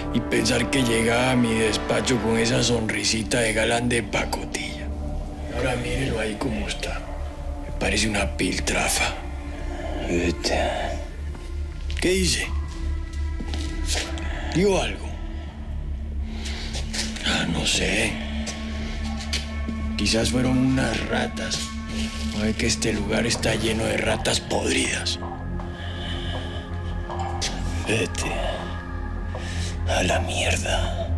Y pensar que llegaba a mi despacho con esa sonrisita de galán de pacotilla. Ahora mírelo ahí como está. Me parece una piltrafa. ¿Qué dice? ¿Digo algo? No sé. Quizás fueron unas ratas. No ve que este lugar está lleno de ratas podridas. Vete a la mierda.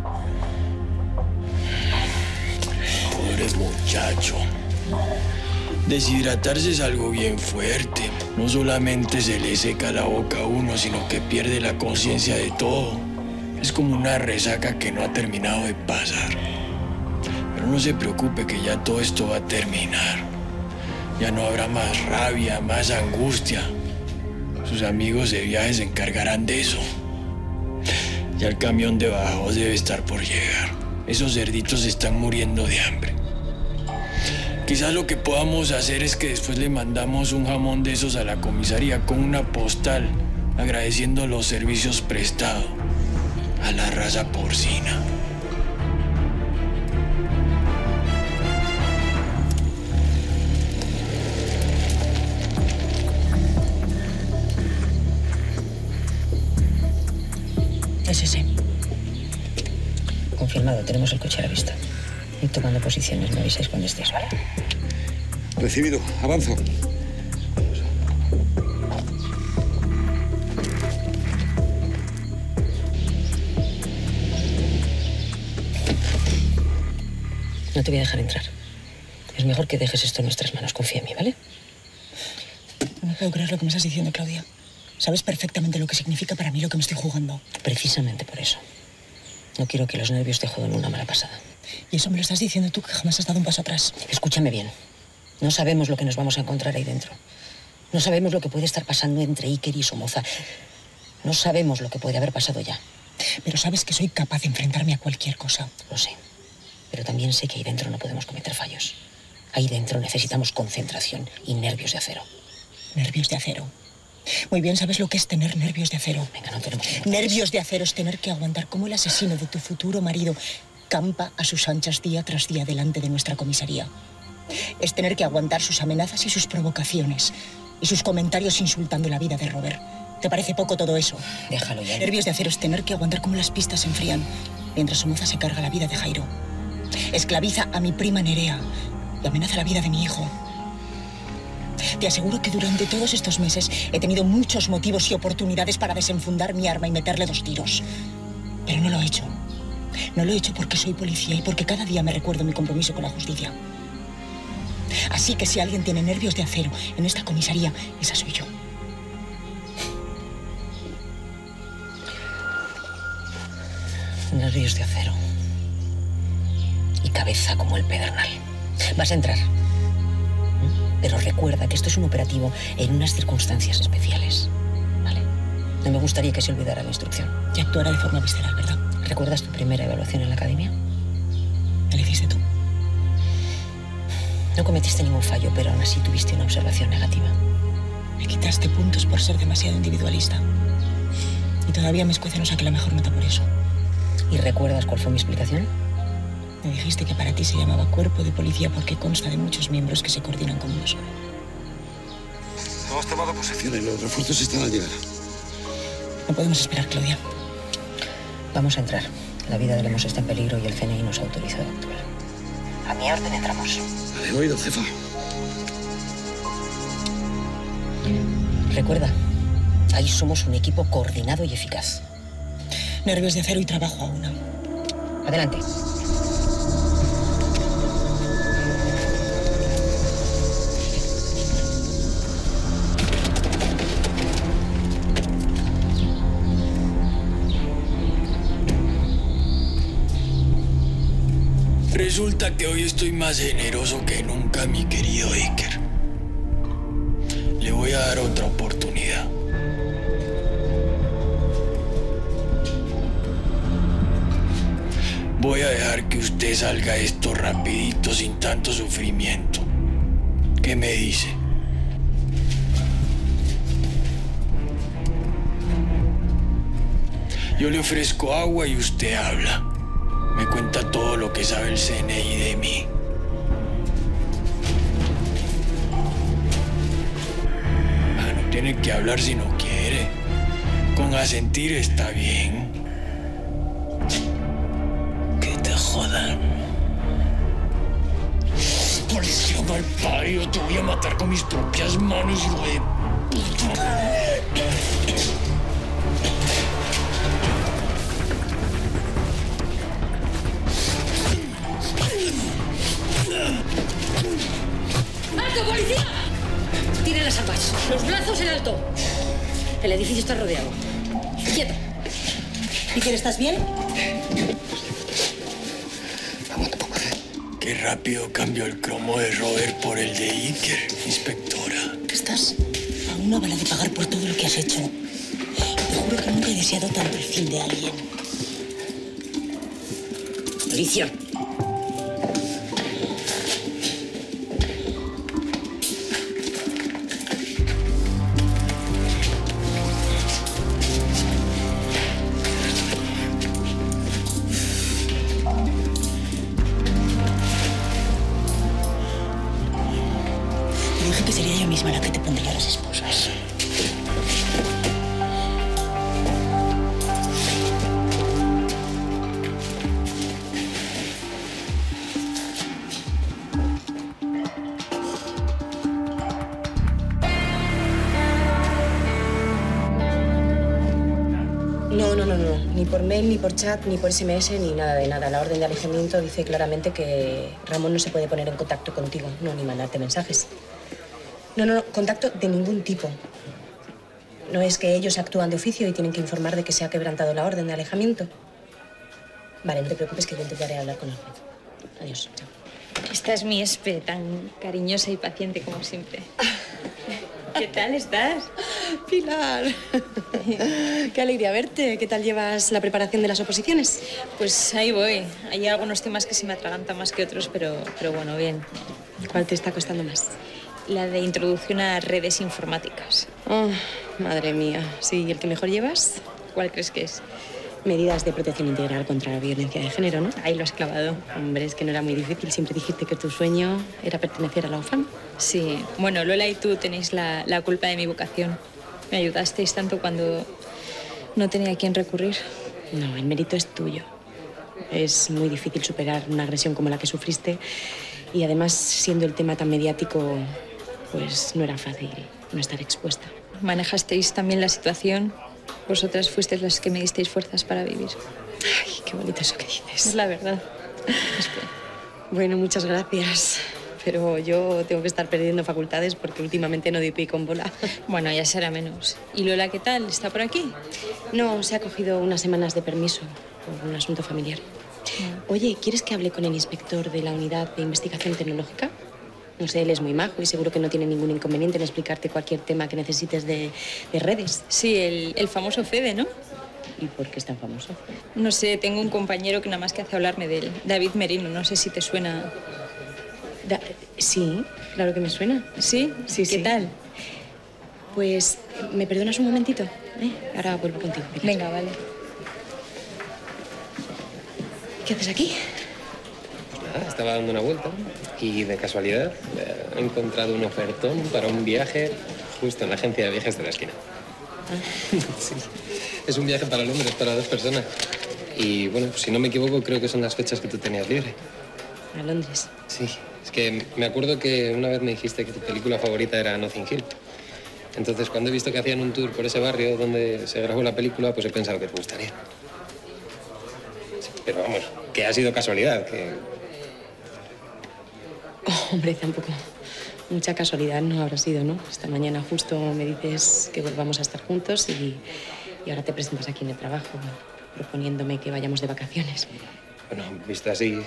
Pobre muchacho. Deshidratarse es algo bien fuerte. No solamente se le seca la boca a uno, sino que pierde la conciencia de todo. Es como una resaca que no ha terminado de pasar. Pero no se preocupe que ya todo esto va a terminar. Ya no habrá más rabia, más angustia. Sus amigos de viaje se encargarán de eso. Ya el camión de bajos debe estar por llegar. Esos cerditos están muriendo de hambre. Quizás lo que podamos hacer es que después le mandamos un jamón de esos a la comisaría con una postal agradeciendo los servicios prestados a la raza porcina. Es ese. Confirmado, tenemos el coche a la vista. Y tomando posiciones, me avisáis cuando estés, ¿vale? Recibido. Avanzo. No te voy a dejar entrar. Es mejor que dejes esto en nuestras manos. Confía en mí, ¿vale? No me puedo creer lo que me estás diciendo, Claudia. Sabes perfectamente lo que significa para mí lo que me estoy jugando. Precisamente por eso. No quiero que los nervios te jueguen una mala pasada. Y eso me lo estás diciendo tú, que jamás has dado un paso atrás. Escúchame bien. No sabemos lo que nos vamos a encontrar ahí dentro. No sabemos lo que puede estar pasando entre Iker y Somoza. No sabemos lo que puede haber pasado ya. Pero sabes que soy capaz de enfrentarme a cualquier cosa. Lo sé. Pero también sé que ahí dentro no podemos cometer fallos. Ahí dentro necesitamos concentración y nervios de acero. ¿Nervios de acero? Muy bien, ¿sabes lo que es tener nervios de acero? Venga, no tenemos tiempo. Nervios de acero es tener que aguantar como el asesino de tu futuro marido campa a sus anchas día tras día delante de nuestra comisaría. Es tener que aguantar sus amenazas y sus provocaciones y sus comentarios insultando la vida de Robert. ¿Te parece poco todo eso? Déjalo ya. Nervios de acero es tener que aguantar como las pistas se enfrían mientras Somoza se carga la vida de Jairo. Esclaviza a mi prima Nerea y amenaza la vida de mi hijo. Te aseguro que durante todos estos meses he tenido muchos motivos y oportunidades para desenfundar mi arma y meterle 2 tiros. Pero no lo he hecho. No lo he hecho porque soy policía y porque cada día me recuerdo mi compromiso con la justicia. Así que si alguien tiene nervios de acero en esta comisaría, esa soy yo. Nervios de acero. Y cabeza como el pedernal. Vas a entrar. Pero recuerda que esto es un operativo en unas circunstancias especiales. ¿Vale? No me gustaría que se olvidara la instrucción. Y actuará de forma visceral, ¿verdad? ¿Recuerdas tu primera evaluación en la academia? ¿Me la hiciste tú? No cometiste ningún fallo, pero aún así tuviste una observación negativa. Me quitaste puntos por ser demasiado individualista. Y todavía me escuece no saqué la mejor nota por eso. ¿Y recuerdas cuál fue mi explicación? Me dijiste que para ti se llamaba cuerpo de policía porque consta de muchos miembros que se coordinan como uno solo. Hemos tomado posiciones. Los refuerzos están al llegar. No podemos esperar, Claudia. Vamos a entrar. La vida de Lemos está en peligro y el CNI nos ha autorizado a actuar. A mi orden entramos. He oído, jefa. Recuerda, ahí somos un equipo coordinado y eficaz. Nervios de acero y trabajo a una. Adelante. Resulta que hoy estoy más generoso que nunca, mi querido Iker. Le voy a dar otra oportunidad. Voy a dejar que usted salga esto rapidito, sin tanto sufrimiento. ¿Qué me dice? Yo le ofrezco agua y usted habla. Me cuenta todo lo que sabe el CNI de mí. No tiene que hablar si no quiere. Con asentir está bien. Que te jodan. Policía mal parido, te voy a matar con mis propias manos, hijo de puta. ¡Alto, policía! Tiren las armas. Los brazos en alto. El edificio está rodeado. ¡Quieto! Iker, ¿estás bien? Aguanta poco, Qué rápido cambió el cromo de Robert por el de Iker, inspectora. ¿Qué estás? A una bala de pagar por todo lo que has hecho. Te juro que nunca he deseado tanto el fin de alguien. Policía. Te dije que sería yo misma la que te pondría las esposas. No. Ni por mail, ni por chat, ni por SMS, ni nada de nada. La orden de alejamiento dice claramente que Ramón no se puede poner en contacto contigo, no, ni mandarte mensajes. No, contacto de ningún tipo. No es que ellos actúan de oficio y tienen que informar de que se ha quebrantado la orden de alejamiento. Vale, no te preocupes que yo intentaré hablar con el juez. Adiós, chao. Esta es mi espe, tan cariñosa y paciente como siempre. ¿Qué tal estás? Pilar, qué alegría verte. ¿Qué tal llevas la preparación de las oposiciones? Pues ahí voy. Hay algunos temas que se me atragantan más que otros, pero bueno, bien. ¿Cuál te está costando más? La de introducción a redes informáticas. Oh, madre mía. Sí, ¿y el que mejor llevas? ¿Cuál crees que es? Medidas de protección integral contra la violencia de género, ¿no? Ahí lo has clavado. Hombre, es que no era muy difícil. Siempre dijiste que tu sueño era pertenecer a la UFAM. Sí. Bueno, Lola y tú tenéis la culpa de mi vocación. Me ayudasteis tanto cuando no tenía a quién recurrir. No, el mérito es tuyo. Es muy difícil superar una agresión como la que sufriste. Y además, siendo el tema tan mediático, pues no era fácil no estar expuesta. Manejasteis también la situación. Vosotras fuisteis las que me disteis fuerzas para vivir. Ay, qué bonito eso que dices. Es la verdad. Bueno, muchas gracias. Pero yo tengo que estar perdiendo facultades porque últimamente no doy pie con bola. Bueno, ya será menos. ¿Y Lola qué tal? ¿Está por aquí? No, se ha cogido unas semanas de permiso por un asunto familiar. Oye, ¿quieres que hable con el inspector de la unidad de investigación tecnológica? No sé, él es muy majo y seguro que no tiene ningún inconveniente en explicarte cualquier tema que necesites de redes. Sí, el famoso Fede, ¿no? ¿Y por qué es tan famoso? No sé, tengo un compañero que nada más que hace hablarme de él. David Merino, no sé si te suena. Sí, claro que me suena. ¿Sí? Sí, ¿Qué tal? Pues, ¿me perdonas un momentito? Ahora vuelvo contigo. Pilar. Venga, vale. ¿Qué haces aquí? Pues nada, estaba dando una vuelta y de casualidad he encontrado un ofertón para un viaje justo en la agencia de viajes de la esquina. Sí, es un viaje para Londres, para 2 personas. Y bueno, pues, si no me equivoco, creo que son las fechas que tú tenías libre. ¿A Londres? Sí, es que me acuerdo que una vez me dijiste que tu película favorita era Notting Hill. Entonces, cuando he visto que hacían un tour por ese barrio donde se grabó la película, pues he pensado que te gustaría. Sí, pero vamos, que ha sido casualidad, que... Oh, hombre, tampoco. Mucha casualidad no habrá sido, ¿no? Esta mañana justo me dices que volvamos a estar juntos y ahora te presentas aquí en el trabajo proponiéndome que vayamos de vacaciones. Bueno, visto así...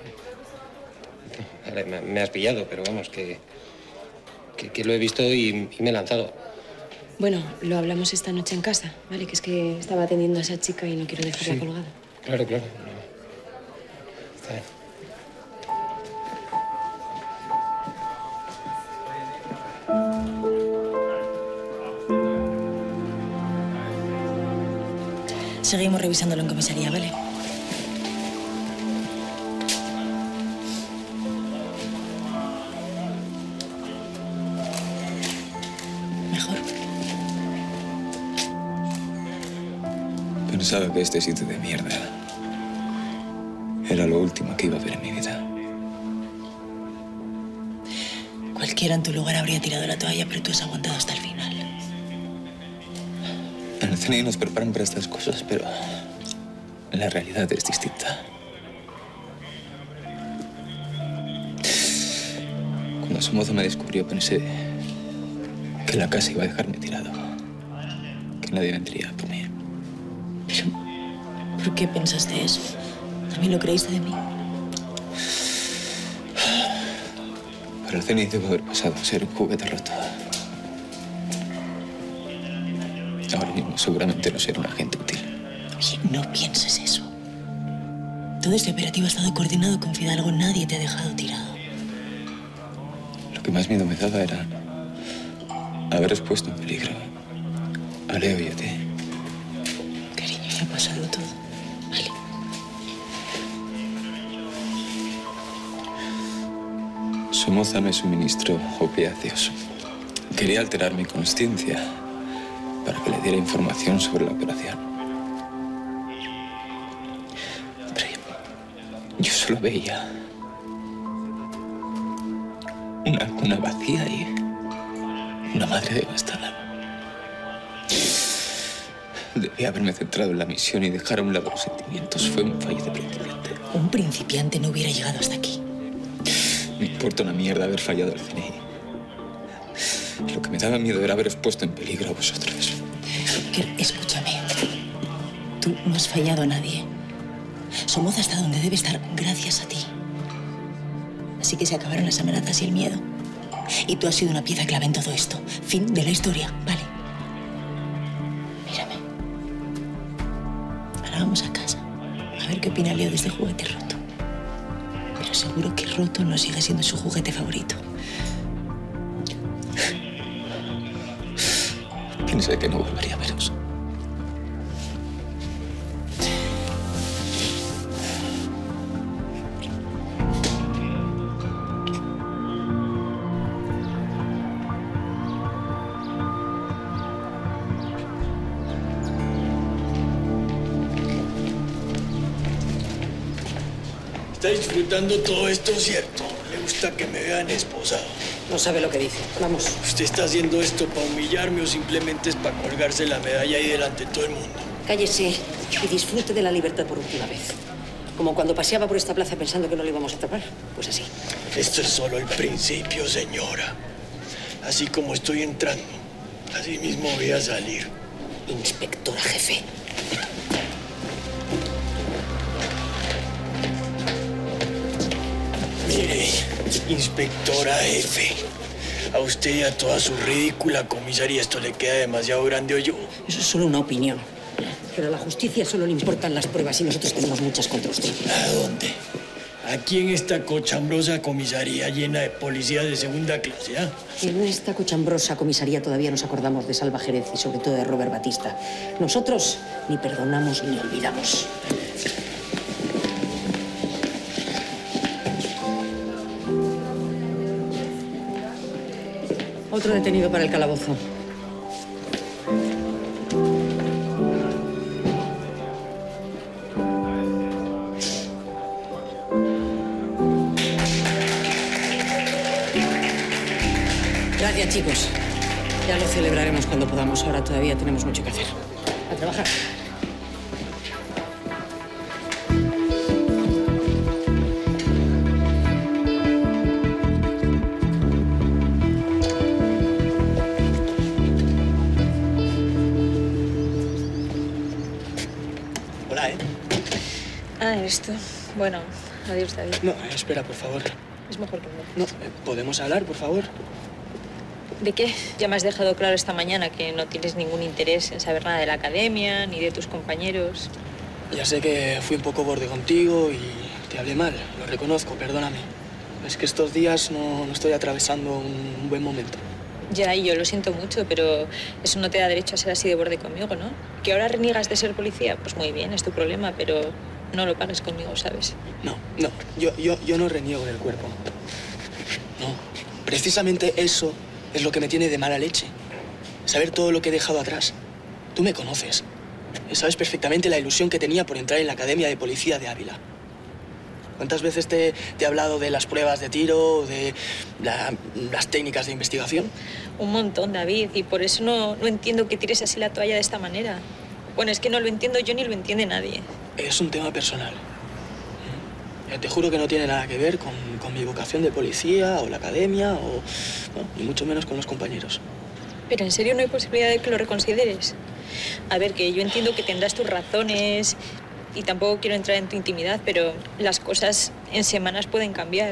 Vale, me has pillado, pero vamos, que lo he visto y me he lanzado. Bueno, lo hablamos esta noche en casa, ¿vale? Que es que estaba atendiendo a esa chica y no quiero dejarla Sí. colgada. Claro. Está bien. Seguimos revisándolo en comisaría, ¿vale? Mejor. Pensaba que este sitio de mierda era lo último que iba a ver en mi vida. Cualquiera en tu lugar habría tirado la toalla, pero tú has aguantado hasta el final. En el CNI nos preparan para estas cosas, pero la realidad es distinta. Cuando Somoza me descubrió, pensé que la casa iba a dejarme tirado, que nadie vendría por mí. Pero, ¿por qué pensaste eso? ¿También lo creíste de mí? Para el CNI debo haber pasado a ser un juguete roto. Ahora mismo seguramente no seré un agente útil. Oye, no pienses eso. Todo este operativo ha estado coordinado con Fidalgo. Nadie te ha dejado tirado. Lo que más miedo me daba era haberos puesto en peligro a Leo y a ti. Cariño, ya ha pasado todo. Vale. Somoza me suministró opiáceos. Quería alterar mi consciencia para que le diera información sobre la operación. Pero yo solo veía una cuna vacía y una madre devastada. Debía haberme centrado en la misión y dejar a un lado los sentimientos. Fue un fallo de principiante. Un principiante no hubiera llegado hasta aquí. Me importa una mierda haber fallado al CNI. Lo que me daba miedo era haberos puesto en peligro a vosotros. Escúchame. Tú no has fallado a nadie. Somoza está donde debe estar gracias a ti. Así que se acabaron las amenazas y el miedo. Y tú has sido una pieza clave en todo esto. Fin de la historia, ¿vale? Mírame. Ahora vamos a casa. A ver qué opina Leo de este juguete roto. Pero seguro que roto no sigue siendo su juguete favorito. Pensé que no volvería a veros. ¿Está disfrutando todo esto, cierto? ¿Le gusta que me vean esposado? No sabe lo que dice. Vamos. ¿Usted está haciendo esto para humillarme o simplemente es para colgarse la medalla ahí delante de todo el mundo? Cállese y disfrute de la libertad por última vez. Como cuando paseaba por esta plaza pensando que no le íbamos a atrapar. Pues así. Esto es solo el principio, señora. Así como estoy entrando, así mismo voy a salir. Inspectora jefe. Mire, inspectora jefe, a usted y a toda su ridícula comisaría esto le queda demasiado grande, ¿o yo? Eso es solo una opinión. Pero a la justicia solo le importan las pruebas y nosotros tenemos muchas contra usted. ¿A dónde? Aquí en esta cochambrosa comisaría llena de policías de segunda clase, ¿ah? En esta cochambrosa comisaría todavía nos acordamos de Salva Jerez y sobre todo de Robert Batista. Nosotros ni perdonamos ni olvidamos. Otro detenido para el calabozo. Gracias, chicos. Ya lo celebraremos cuando podamos. Ahora todavía tenemos mucho que hacer. A trabajar. Hola, ¿eh? Ah, eres tú. Bueno, adiós, David. No, espera, por favor. Es mejor que me No, dejes. ¿podemos hablar, por favor? ¿De qué? Ya me has dejado claro esta mañana que no tienes ningún interés en saber nada de la academia, ni de tus compañeros. Ya sé que fui un poco borde contigo y te hablé mal, lo reconozco, perdóname. Es que estos días no estoy atravesando un buen momento. Ya, y yo lo siento mucho, pero eso no te da derecho a ser así de borde conmigo, ¿no? Que ahora reniegas de ser policía, pues muy bien, es tu problema, pero no lo pagues conmigo, ¿sabes? No, yo no reniego del cuerpo. No, precisamente eso es lo que me tiene de mala leche. Saber todo lo que he dejado atrás. Tú me conoces. Sabes perfectamente la ilusión que tenía por entrar en la Academia de Policía de Ávila. ¿Cuántas veces te he hablado de las pruebas de tiro, de las técnicas de investigación? Un montón, David, y por eso no entiendo que tires así la toalla de esta manera. Bueno, es que no lo entiendo yo ni lo entiende nadie. Es un tema personal. Te juro que no tiene nada que ver con mi vocación de policía o la academia, o ni mucho menos con los compañeros. Pero ¿en serio no hay posibilidad de que lo reconsideres? A ver, que yo entiendo que tendrás tus razones y tampoco quiero entrar en tu intimidad, pero las cosas en semanas pueden cambiar.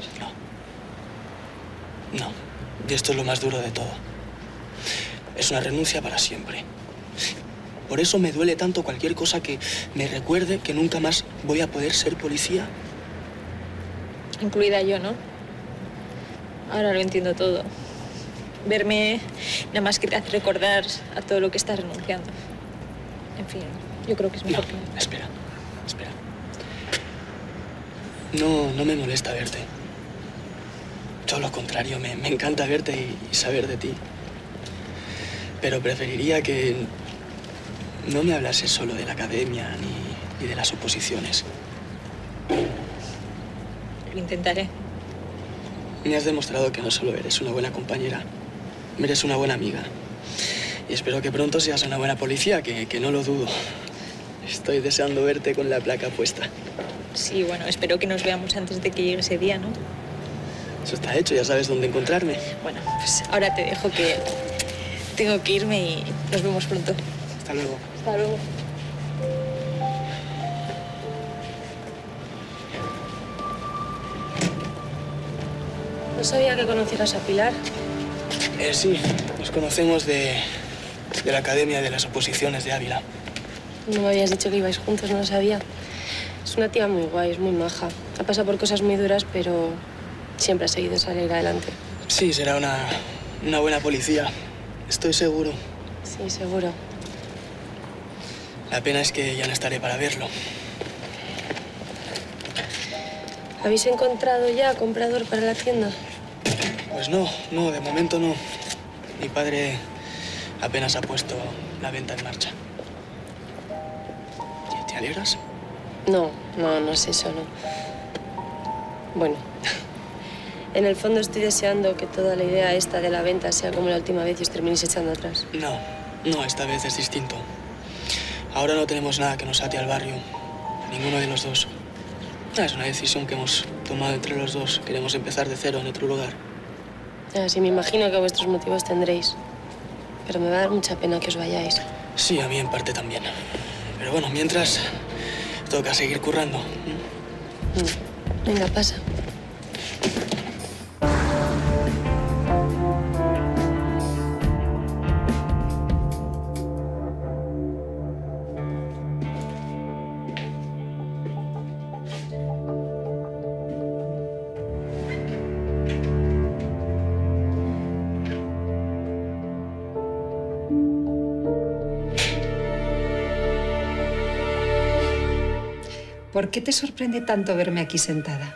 No. Y esto es lo más duro de todo. Es una renuncia para siempre. Por eso me duele tanto cualquier cosa que me recuerde que nunca más voy a poder ser policía. Incluida yo, ¿no? Ahora lo entiendo todo. Verme nada más que te hace recordar a todo lo que estás renunciando. En fin, yo creo que es mejor que no. Espera. No me molesta verte. Todo lo contrario, me encanta verte y saber de ti. Pero preferiría que no me hablases solo de la academia ni de las oposiciones. Lo intentaré. Me has demostrado que no solo eres una buena compañera, eres una buena amiga. Y espero que pronto seas una buena policía, que no lo dudo. Estoy deseando verte con la placa puesta. Sí, bueno, espero que nos veamos antes de que llegue ese día, ¿no? Eso está hecho, ya sabes dónde encontrarme. Bueno, pues ahora te dejo que tengo que irme y nos vemos pronto. Hasta luego. Hasta luego. No sabía que conocieras a Pilar. Sí, nos conocemos de la Academia de las Oposiciones de Ávila. No me habías dicho que ibais juntos, no lo sabía. Es una tía muy guay, es muy maja. Ha pasado por cosas muy duras, pero siempre ha seguido salir adelante. Sí, será una buena policía. Estoy seguro. Sí, seguro. La pena es que ya no estaré para verlo. ¿Habéis encontrado ya comprador para la tienda? Pues no, de momento no. Mi padre apenas ha puesto la venta en marcha. ¿Te alegras? No es eso, no. Bueno, en el fondo estoy deseando que toda la idea esta de la venta sea como la última vez y os terminéis echando atrás. No, esta vez es distinto. Ahora no tenemos nada que nos ate al barrio, ninguno de los dos. Es una decisión que hemos tomado entre los dos. Queremos empezar de cero en otro lugar. Sí, me imagino que vuestros motivos tendréis. Pero me va a dar mucha pena que os vayáis. Sí, a mí en parte también. Pero bueno, mientras toca seguir currando. Venga, pasa. ¿Por qué te sorprende tanto verme aquí sentada?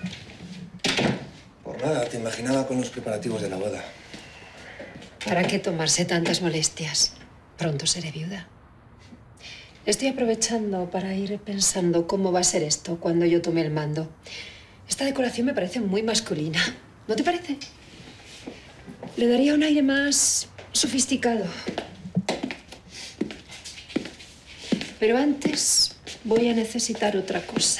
Por nada, te imaginaba con los preparativos de la boda. ¿Para qué tomarse tantas molestias? Pronto seré viuda. Estoy aprovechando para ir pensando cómo va a ser esto cuando yo tome el mando. Esta decoración me parece muy masculina. ¿No te parece? Le daría un aire más sofisticado. Pero antes voy a necesitar otra cosa.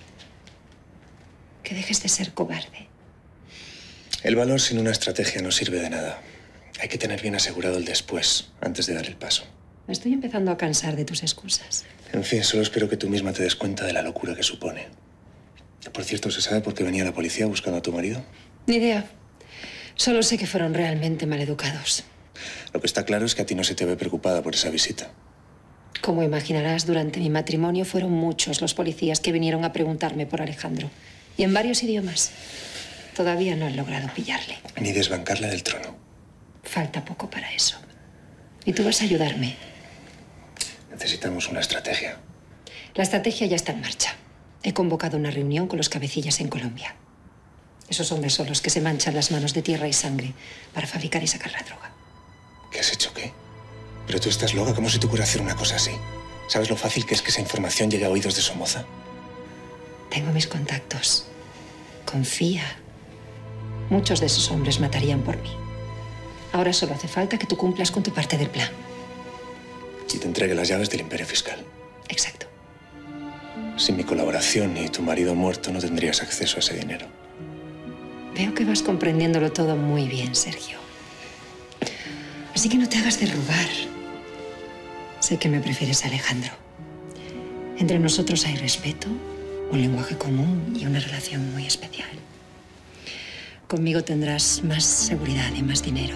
Que dejes de ser cobarde. El valor sin una estrategia no sirve de nada. Hay que tener bien asegurado el después, antes de dar el paso. Me estoy empezando a cansar de tus excusas. En fin, solo espero que tú misma te des cuenta de la locura que supone. Por cierto, ¿se sabe por qué venía la policía buscando a tu marido? Ni idea. Solo sé que fueron realmente maleducados. Lo que está claro es que a ti no se te ve preocupada por esa visita. Como imaginarás, durante mi matrimonio fueron muchos los policías que vinieron a preguntarme por Alejandro. Y en varios idiomas. Todavía no han logrado pillarle. Ni desbancarle del trono. Falta poco para eso. Y tú vas a ayudarme. Necesitamos una estrategia. La estrategia ya está en marcha. He convocado una reunión con los cabecillas en Colombia. Esos hombres son los que se manchan las manos de tierra y sangre para fabricar y sacar la droga. ¿Qué has hecho qué? Pero tú estás loca. ¿Cómo se te ocurre hacer una cosa así? ¿Sabes lo fácil que es que esa información llegue a oídos de Somoza? Tengo mis contactos. Confía. Muchos de esos hombres matarían por mí. Ahora solo hace falta que tú cumplas con tu parte del plan. Y te entregue las llaves del imperio fiscal. Exacto. Sin mi colaboración y tu marido muerto no tendrías acceso a ese dinero. Veo que vas comprendiéndolo todo muy bien, Sergio. Así que no te hagas de rogar. Sé que me prefieres a Alejandro. Entre nosotros hay respeto, un lenguaje común y una relación muy especial. Conmigo tendrás más seguridad y más dinero.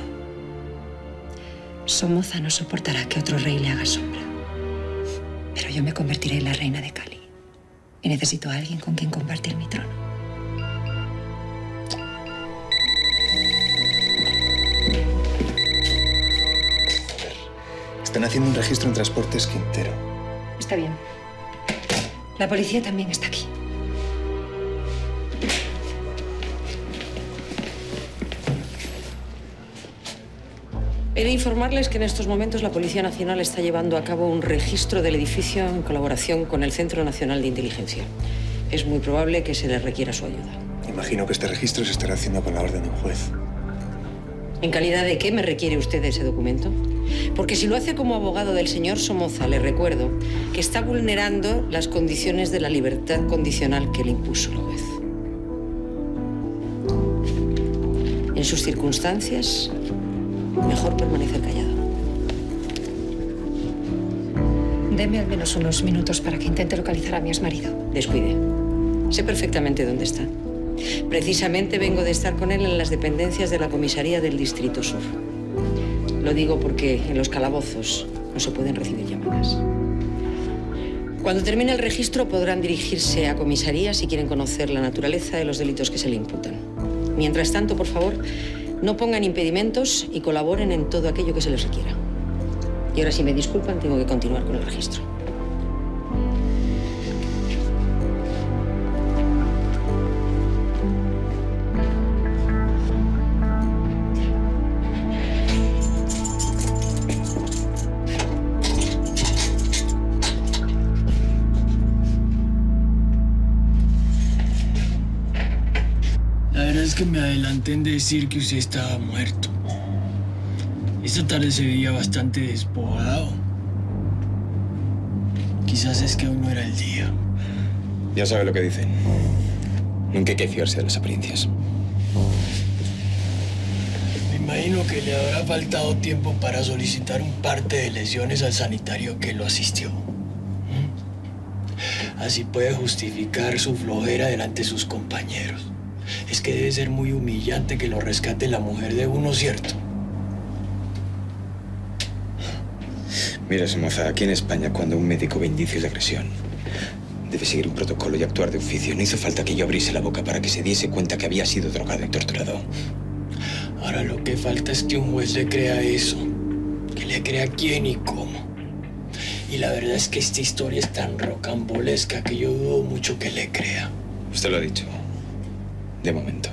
Somoza no soportará que otro rey le haga sombra. Pero yo me convertiré en la reina de Cali. Y necesito a alguien con quien compartir mi trono. Están haciendo un registro en Transportes Quintero. Está bien. La policía también está aquí. He de informarles que en estos momentos la Policía Nacional está llevando a cabo un registro del edificio en colaboración con el Centro Nacional de Inteligencia. Es muy probable que se les requiera su ayuda. Imagino que este registro se estará haciendo con la orden de un juez. ¿En calidad de qué me requiere usted ese documento? Porque si lo hace como abogado del señor Somoza, le recuerdo que está vulnerando las condiciones de la libertad condicional que le impuso el juez. En sus circunstancias, mejor permanecer callado. Deme al menos unos minutos para que intente localizar a mi exmarido. Descuide. Sé perfectamente dónde está. Precisamente vengo de estar con él en las dependencias de la comisaría del Distrito Sur. Lo digo porque en los calabozos no se pueden recibir llamadas. Cuando termine el registro podrán dirigirse a comisaría si quieren conocer la naturaleza de los delitos que se le imputan. Mientras tanto, por favor, no pongan impedimentos y colaboren en todo aquello que se les requiera. Y ahora, si me disculpan, tengo que continuar con el registro. La verdad es que me adelanté en decir que usted estaba muerto. Esta tarde se veía bastante despojado. Quizás es que hoy no era el día. Ya sabe lo que dicen. Nunca hay que fiarse de las apariencias. Me imagino que le habrá faltado tiempo para solicitar un parte de lesiones al sanitario que lo asistió. Así puede justificar su flojera delante de sus compañeros. Es que debe ser muy humillante que lo rescate la mujer de uno, ¿cierto? Mira, Somoza, aquí en España, cuando un médico ve indicios de agresión, debe seguir un protocolo y actuar de oficio. No hizo falta que yo abriese la boca para que se diese cuenta que había sido drogado y torturado. Ahora lo que falta es que un juez le crea eso. Que le crea quién y cómo. Y la verdad es que esta historia es tan rocambolesca que yo dudo mucho que le crea. Usted lo ha dicho. De momento.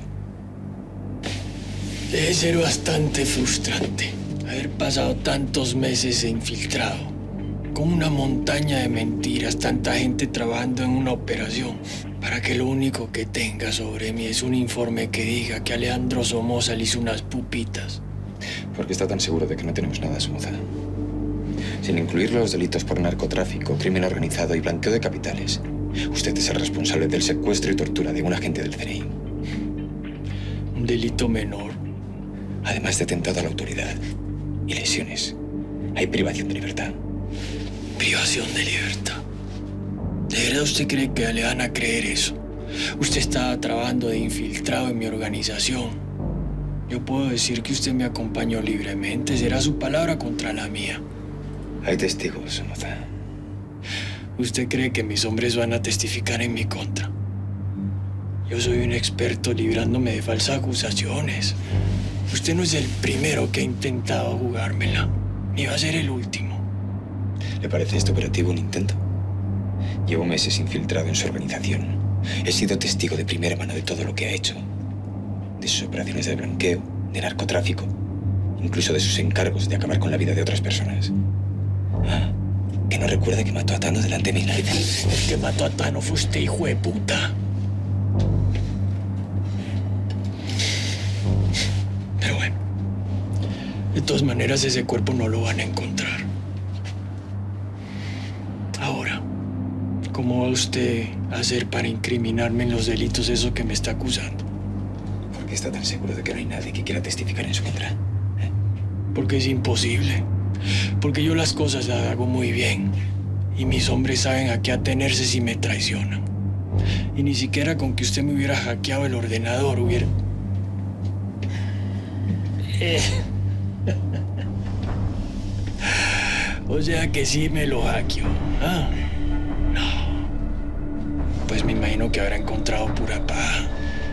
Debe ser bastante frustrante haber pasado tantos meses infiltrado, con una montaña de mentiras, tanta gente trabajando en una operación, para que lo único que tenga sobre mí es un informe que diga que Alejandro Somoza le hizo unas pupitas. ¿Por qué está tan seguro de que no tenemos nada, Somoza? Sin incluir los delitos por narcotráfico, crimen organizado y blanqueo de capitales, usted es el responsable del secuestro y tortura de un agente del CNI. Un delito menor. Además de atentado a la autoridad y lesiones, hay privación de libertad. Privación de libertad. ¿De verdad usted cree que le van a creer eso? Usted estaba trabajando de infiltrado en mi organización. Yo puedo decir que usted me acompañó libremente. Será su palabra contra la mía. Hay testigos, Somoza. ¿Usted cree que mis hombres van a testificar en mi contra? Yo soy un experto librándome de falsas acusaciones. Usted no es el primero que ha intentado jugármela, ni va a ser el último. ¿Le parece este operativo un intento? Llevo meses infiltrado en su organización. He sido testigo de primera mano de todo lo que ha hecho. De sus operaciones de blanqueo, de narcotráfico, incluso de sus encargos de acabar con la vida de otras personas. Ah, que no recuerda que mató a Tano delante de mis narices. El que mató a Tano fue usted, hijo de puta. Pero bueno, de todas maneras ese cuerpo no lo van a encontrar. Ahora, ¿cómo va usted a hacer para incriminarme en los delitos eso que me está acusando? ¿Por qué está tan seguro de que no hay nadie que quiera testificar en su contra? Porque es imposible. Porque yo las cosas las hago muy bien. Y mis hombres saben a qué atenerse si me traicionan. Y ni siquiera con que usted me hubiera hackeado el ordenador hubiera... O sea que sí me lo hackeó. ¿Ah? No. Pues me imagino que habrá encontrado pura paja.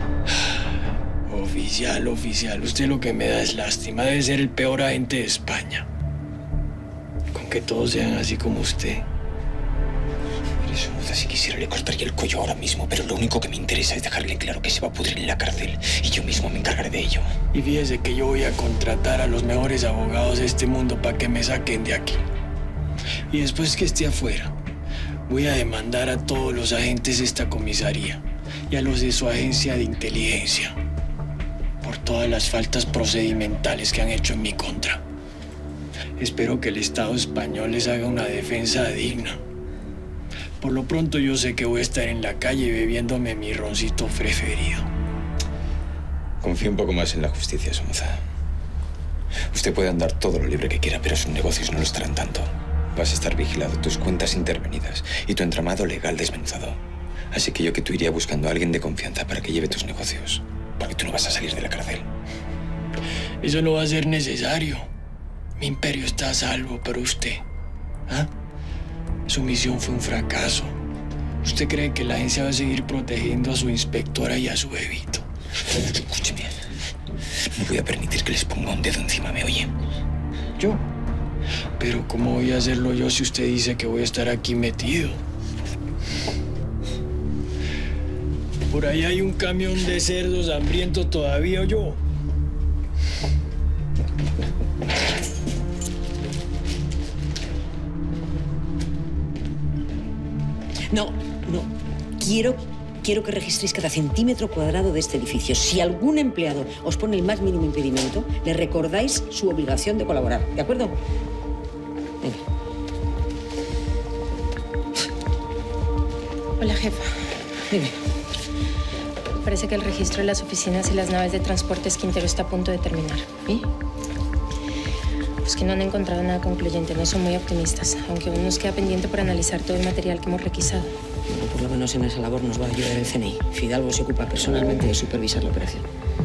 Oficial, usted lo que me da es lástima. Debe ser el peor agente de España. Con que todos sean así como usted. Mire, Somoza, si quisiera le cortaría el cuello ahora mismo, pero lo único que me interesa es dejarle claro que se va a pudrir en la cárcel y yo mismo me encargaré de ello. Y fíjese que yo voy a contratar a los mejores abogados de este mundo para que me saquen de aquí. Y después que esté afuera, voy a demandar a todos los agentes de esta comisaría y a los de su agencia de inteligencia por todas las faltas procedimentales que han hecho en mi contra. Espero que el Estado español les haga una defensa digna. Por lo pronto yo sé que voy a estar en la calle bebiéndome mi roncito preferido. Confío un poco más en la justicia, Somoza. Usted puede andar todo lo libre que quiera, pero sus negocios no lo estarán tanto. Vas a estar vigilado, tus cuentas intervenidas y tu entramado legal desmenuzado. Así que yo que tú iría buscando a alguien de confianza para que lleve tus negocios. Porque tú no vas a salir de la cárcel. Eso no va a ser necesario. Mi imperio está a salvo, pero usted, ¿ah? Su misión fue un fracaso. ¿Usted cree que la agencia va a seguir protegiendo a su inspectora y a su bebito? Escúcheme. No voy a permitir que les ponga un dedo encima, ¿me oye? ¿Yo? Pero ¿cómo voy a hacerlo yo si usted dice que voy a estar aquí metido? Por ahí hay un camión de cerdos hambrientos todavía, ¿o yo? No. Quiero que registréis cada centímetro cuadrado de este edificio. Si algún empleado os pone el más mínimo impedimento, le recordáis su obligación de colaborar. ¿De acuerdo? Venga. Hola, jefa. Dime. Parece que el registro de las oficinas y las naves de transportes Quintero está a punto de terminar. ¿Y? Pues que no han encontrado nada concluyente, no son muy optimistas, aunque aún nos queda pendiente por analizar todo el material que hemos requisado. Bueno, por lo menos en esa labor nos va a ayudar el CNI. Fidalgo se ocupa personalmente de supervisar la operación.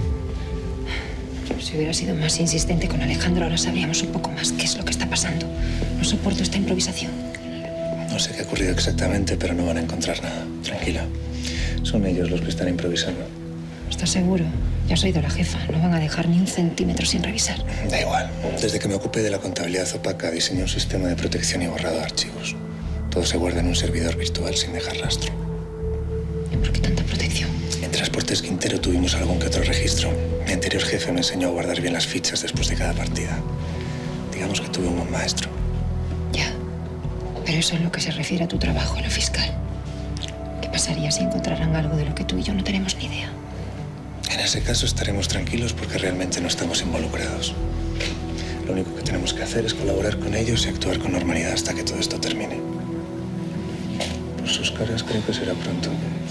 Si hubiera sido más insistente con Alejandro, ahora sabríamos un poco más qué es lo que está pasando. No soporto esta improvisación. No sé qué ha ocurrido exactamente, pero no van a encontrar nada. Tranquila. Son ellos los que están improvisando. ¿Estás seguro? Ya has oído a la jefa. No van a dejar ni un centímetro sin revisar. Da igual. Desde que me ocupé de la contabilidad opaca, diseñé un sistema de protección y borrado de archivos. Todo se guarda en un servidor virtual sin dejar rastro. ¿Y por qué tanta protección? En Transportes Quintero tuvimos algún que otro registro. Mi anterior jefe me enseñó a guardar bien las fichas después de cada partida. Digamos que tuve un buen maestro. Ya. Pero eso es lo que se refiere a tu trabajo en lo fiscal. ¿Qué pasaría si encontraran algo de lo que tú y yo no tenemos ni idea? En ese caso estaremos tranquilos porque realmente no estamos involucrados. Lo único que tenemos que hacer es colaborar con ellos y actuar con normalidad hasta que todo esto termine. Por sus caras creo que será pronto.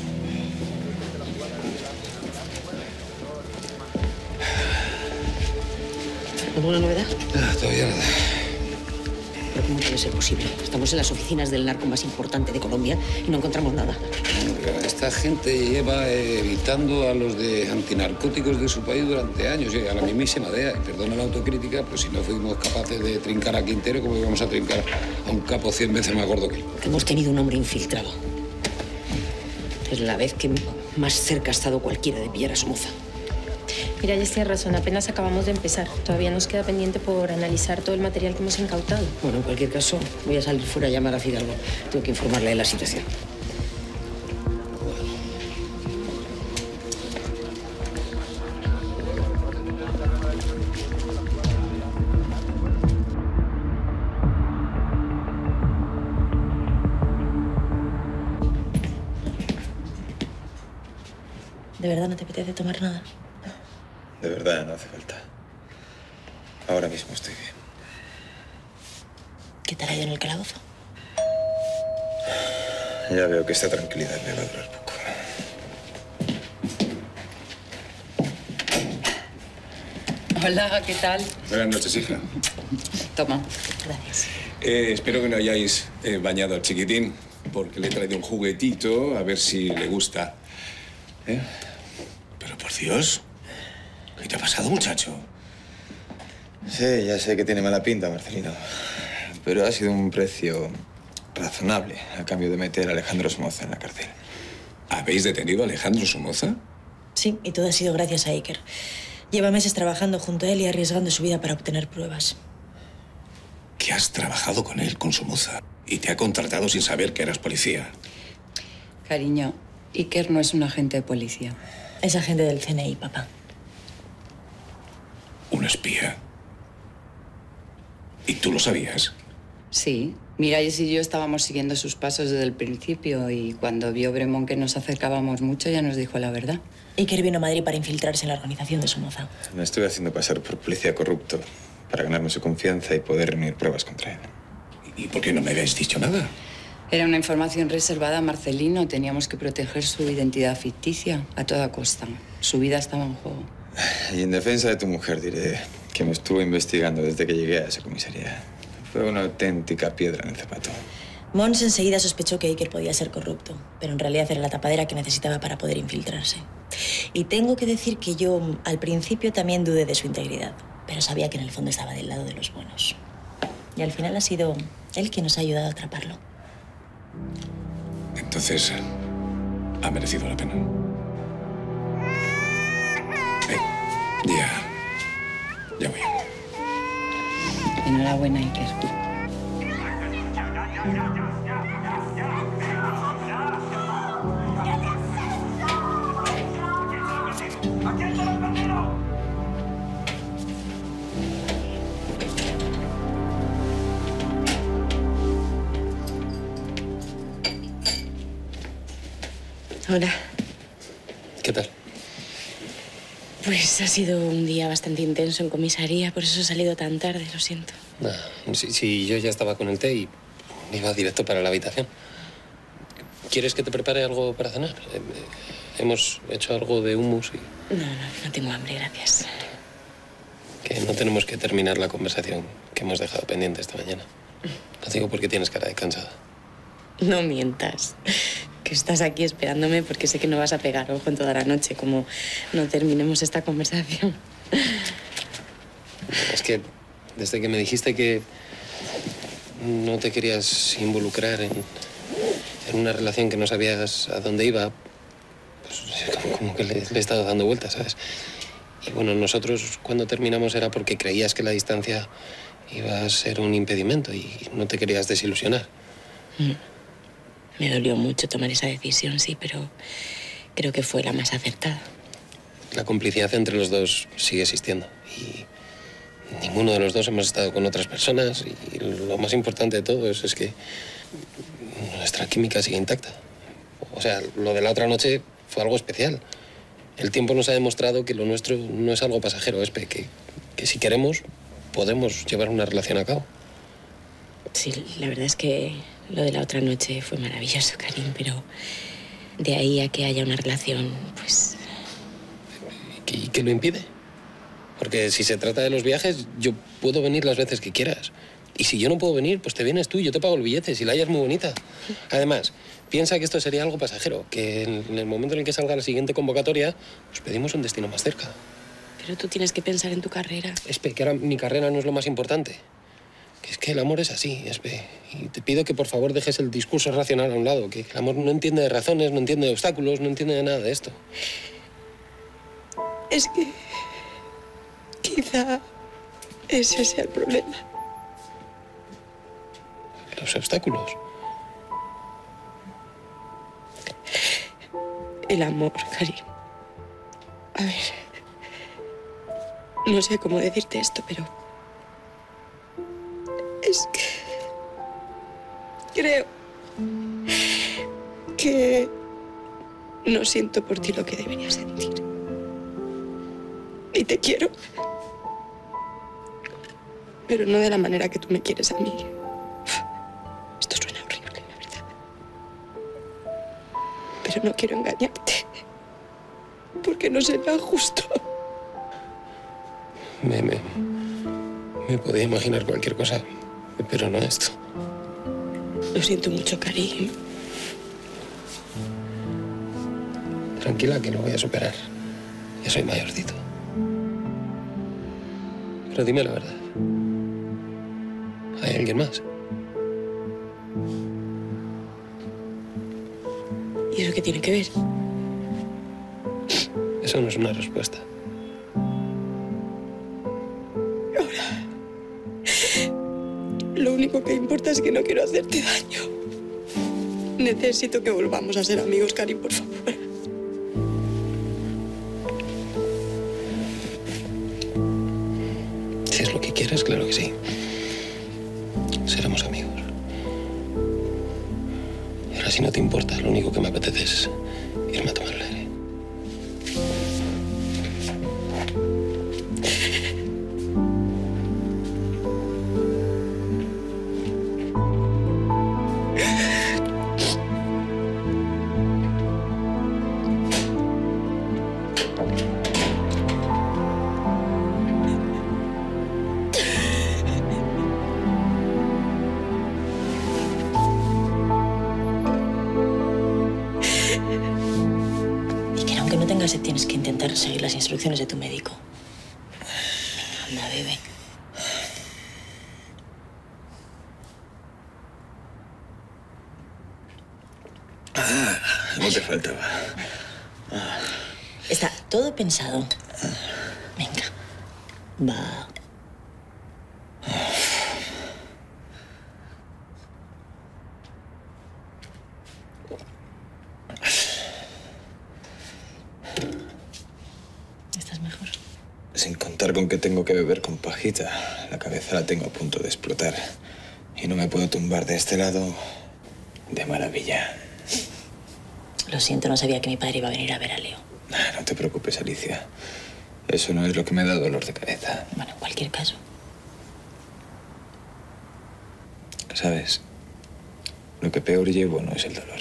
¿Alguna novedad? Todavía nada. ¿Pero cómo puede ser posible? Estamos en las oficinas del narco más importante de Colombia y no encontramos nada. Esta gente lleva evitando a los de antinarcóticos de su país durante años, y a la mismísima DEA. Y perdona la autocrítica, pues si no fuimos capaces de trincar a Quintero, ¿cómo íbamos a trincar a un capo 100 veces más gordo que él? Hemos tenido un hombre infiltrado. Es la vez que más cerca ha estado cualquiera de pillar a Somoza. Mira, ya tienes razón, apenas acabamos de empezar. Todavía nos queda pendiente por analizar todo el material que hemos incautado. Bueno, en cualquier caso, voy a salir fuera a llamar a Fidalgo. Tengo que informarle de la situación. ¿De verdad no te apetece tomar nada? De verdad, no hace falta. Ahora mismo estoy bien. ¿Qué tal ha ido en el calabozo? Ya veo que esta tranquilidad me va a durar poco. Hola, ¿qué tal? Buenas noches, hija. Toma. Gracias. Espero que no hayáis bañado al chiquitín, porque le he traído un juguetito, a ver si le gusta. Pero por Dios, ¿qué te ha pasado, muchacho? Sí, ya sé que tiene mala pinta, Marcelino. Pero ha sido un precio razonable a cambio de meter a Alejandro Somoza en la cárcel. ¿Habéis detenido a Alejandro Somoza? Sí, y todo ha sido gracias a Iker. Lleva meses trabajando junto a él y arriesgando su vida para obtener pruebas. Que has trabajado con él, con Somoza, y te ha contratado sin saber que eras policía. Cariño, Iker no es un agente de policía. Es agente del CNI, papá. ¿Un espía? ¿Y tú lo sabías? Sí. Miralles y yo estábamos siguiendo sus pasos desde el principio y cuando vio Bremón que nos acercábamos mucho ya nos dijo la verdad. Iker vino a Madrid para infiltrarse en la organización de Somoza. Me estuve haciendo pasar por policía corrupto para ganarme su confianza y poder reunir pruebas contra él. ¿Y por qué no me habéis dicho nada? Era una información reservada a Marcelino. Teníamos que proteger su identidad ficticia a toda costa. Su vida estaba en juego. Y en defensa de tu mujer diré que me estuvo investigando desde que llegué a esa comisaría. Fue una auténtica piedra en el zapato. Mons enseguida sospechó que Iker podía ser corrupto, pero en realidad era la tapadera que necesitaba para poder infiltrarse. Y tengo que decir que yo al principio también dudé de su integridad, pero sabía que en el fondo estaba del lado de los buenos. Y al final ha sido él quien nos ha ayudado a atraparlo. Entonces, ha merecido la pena. Ya voy. Enhorabuena, Iker. Hola. ¿Qué tal? Pues ha sido un día bastante intenso en comisaría, por eso he salido tan tarde, lo siento. Nah, sí, yo ya estaba con el té y iba directo para la habitación. ¿Quieres que te prepare algo para cenar? Hemos hecho algo de hummus y... No tengo hambre, gracias. Que no tenemos que terminar la conversación que hemos dejado pendiente esta mañana. Lo digo porque tienes cara de cansada. No mientas. Que estás aquí esperándome porque sé que no vas a pegar ojo en toda la noche, como no terminemos esta conversación. Es que desde que me dijiste que no te querías involucrar en una relación que no sabías a dónde iba, pues como que le he estado dando vueltas, ¿sabes? Y bueno, nosotros cuando terminamos era porque creías que la distancia iba a ser un impedimento y no te querías desilusionar. Me dolió mucho tomar esa decisión, sí, pero creo que fue la más acertada. La complicidad entre los dos sigue existiendo y ninguno de los dos hemos estado con otras personas y lo más importante de todo es que nuestra química sigue intacta. O sea, lo de la otra noche fue algo especial. El tiempo nos ha demostrado que lo nuestro no es algo pasajero, Espe, que si queremos podemos llevar una relación a cabo. Sí, la verdad es que lo de la otra noche fue maravilloso, Karim, pero de ahí a que haya una relación, pues... ¿Y qué lo impide? Porque si se trata de los viajes, yo puedo venir las veces que quieras. Y si yo no puedo venir, pues te vienes tú y yo te pago el billete, si la hayas muy bonita. Además, piensa que esto sería algo pasajero, que en el momento en el que salga la siguiente convocatoria, pues pedimos un destino más cerca. Pero tú tienes que pensar en tu carrera. Espe, que ahora mi carrera no es lo más importante. Que es que el amor es así, Espe. Y te pido que por favor dejes el discurso racional a un lado, que el amor no entiende de razones, no entiende de obstáculos, no entiende de nada de esto. Es que Quizá ese sea el problema. Los obstáculos. El amor, Karim. A ver, no sé cómo decirte esto, pero es que creo que no siento por ti lo que debería sentir. Y te quiero, pero no de la manera que tú me quieres a mí. Esto suena horrible, la verdad. Pero no quiero engañarte, porque no será justo. Me podía imaginar cualquier cosa, pero no esto. Lo siento mucho, Karim. Tranquila, que lo voy a superar. Ya soy mayorcito. Pero dime la verdad. ¿Hay alguien más? ¿Y eso qué tiene que ver? Eso no es una respuesta. Lo único que importa es que no quiero hacerte daño. Necesito que volvamos a ser amigos, Karim, por favor. Si es lo que quieres, claro que sí. Seremos amigos. Y ahora, si no te importa, lo único que me apetece es irme a tomar el aire. Tienes que intentar seguir las instrucciones de tu médico. Venga, anda, bebe. No te faltaba. Está todo pensado. Venga, va. Sin contar con que tengo que beber con pajita. La cabeza la tengo a punto de explotar. Y no me puedo tumbar de este lado de maravilla. Lo siento, no sabía que mi padre iba a venir a ver a Leo. No te preocupes, Alicia. Eso no es lo que me da dolor de cabeza. Bueno, en cualquier caso. ¿Sabes? Lo que peor llevo no es el dolor,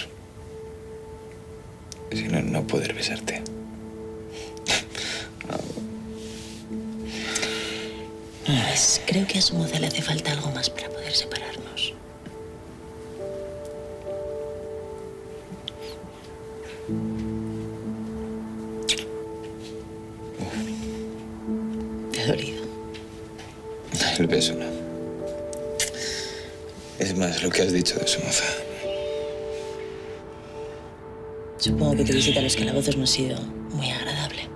sino no poder besarte. Pues creo que a su moza le hace falta algo más para poder separarnos. ¿Te ha dolido? El beso no. Es más lo que has dicho de su moza. Supongo que tu visita a los calabozos no ha sido muy agradable.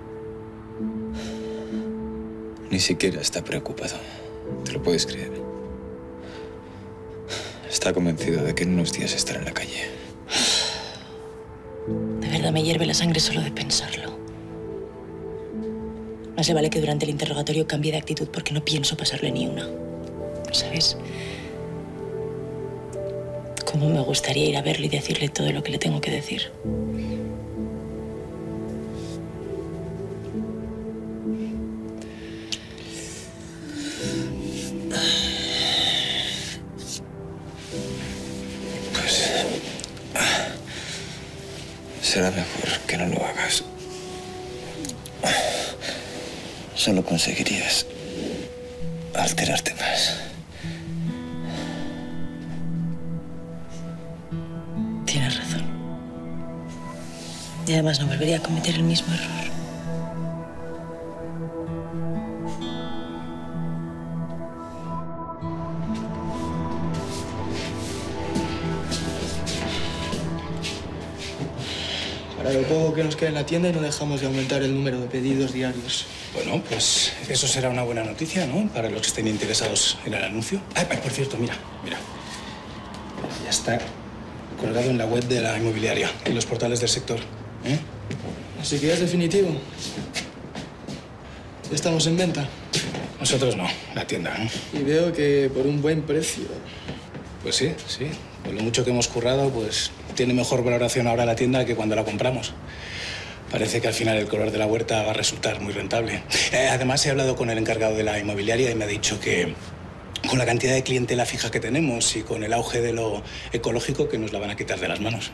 Ni siquiera está preocupado. ¿Te lo puedes creer? Está convencido de que en unos días estará en la calle. De verdad me hierve la sangre solo de pensarlo. No se vale que durante el interrogatorio cambie de actitud porque no pienso pasarle ni una. ¿Sabes? Cómo me gustaría ir a verlo y decirle todo lo que le tengo que decir. Será mejor que no lo hagas. Solo conseguirías alterarte más. Tienes razón. Y además no volvería a cometer el mismo error. A lo poco que nos queda en la tienda y no dejamos de aumentar el número de pedidos diarios. Bueno, pues eso será una buena noticia, ¿no? Para los que estén interesados en el anuncio. Ah, por cierto, mira. Ya está colgado en la web de la inmobiliaria y los portales del sector. Así que ya es definitivo. Ya estamos en venta. Nosotros no, la tienda, ¿eh? Y veo que por un buen precio. Pues sí. Con lo mucho que hemos currado, pues tiene mejor valoración ahora la tienda que cuando la compramos. Parece que al final el color de la huerta va a resultar muy rentable. Además, he hablado con el encargado de la inmobiliaria y me ha dicho que con la cantidad de clientela fija que tenemos y con el auge de lo ecológico, que nos la van a quitar de las manos.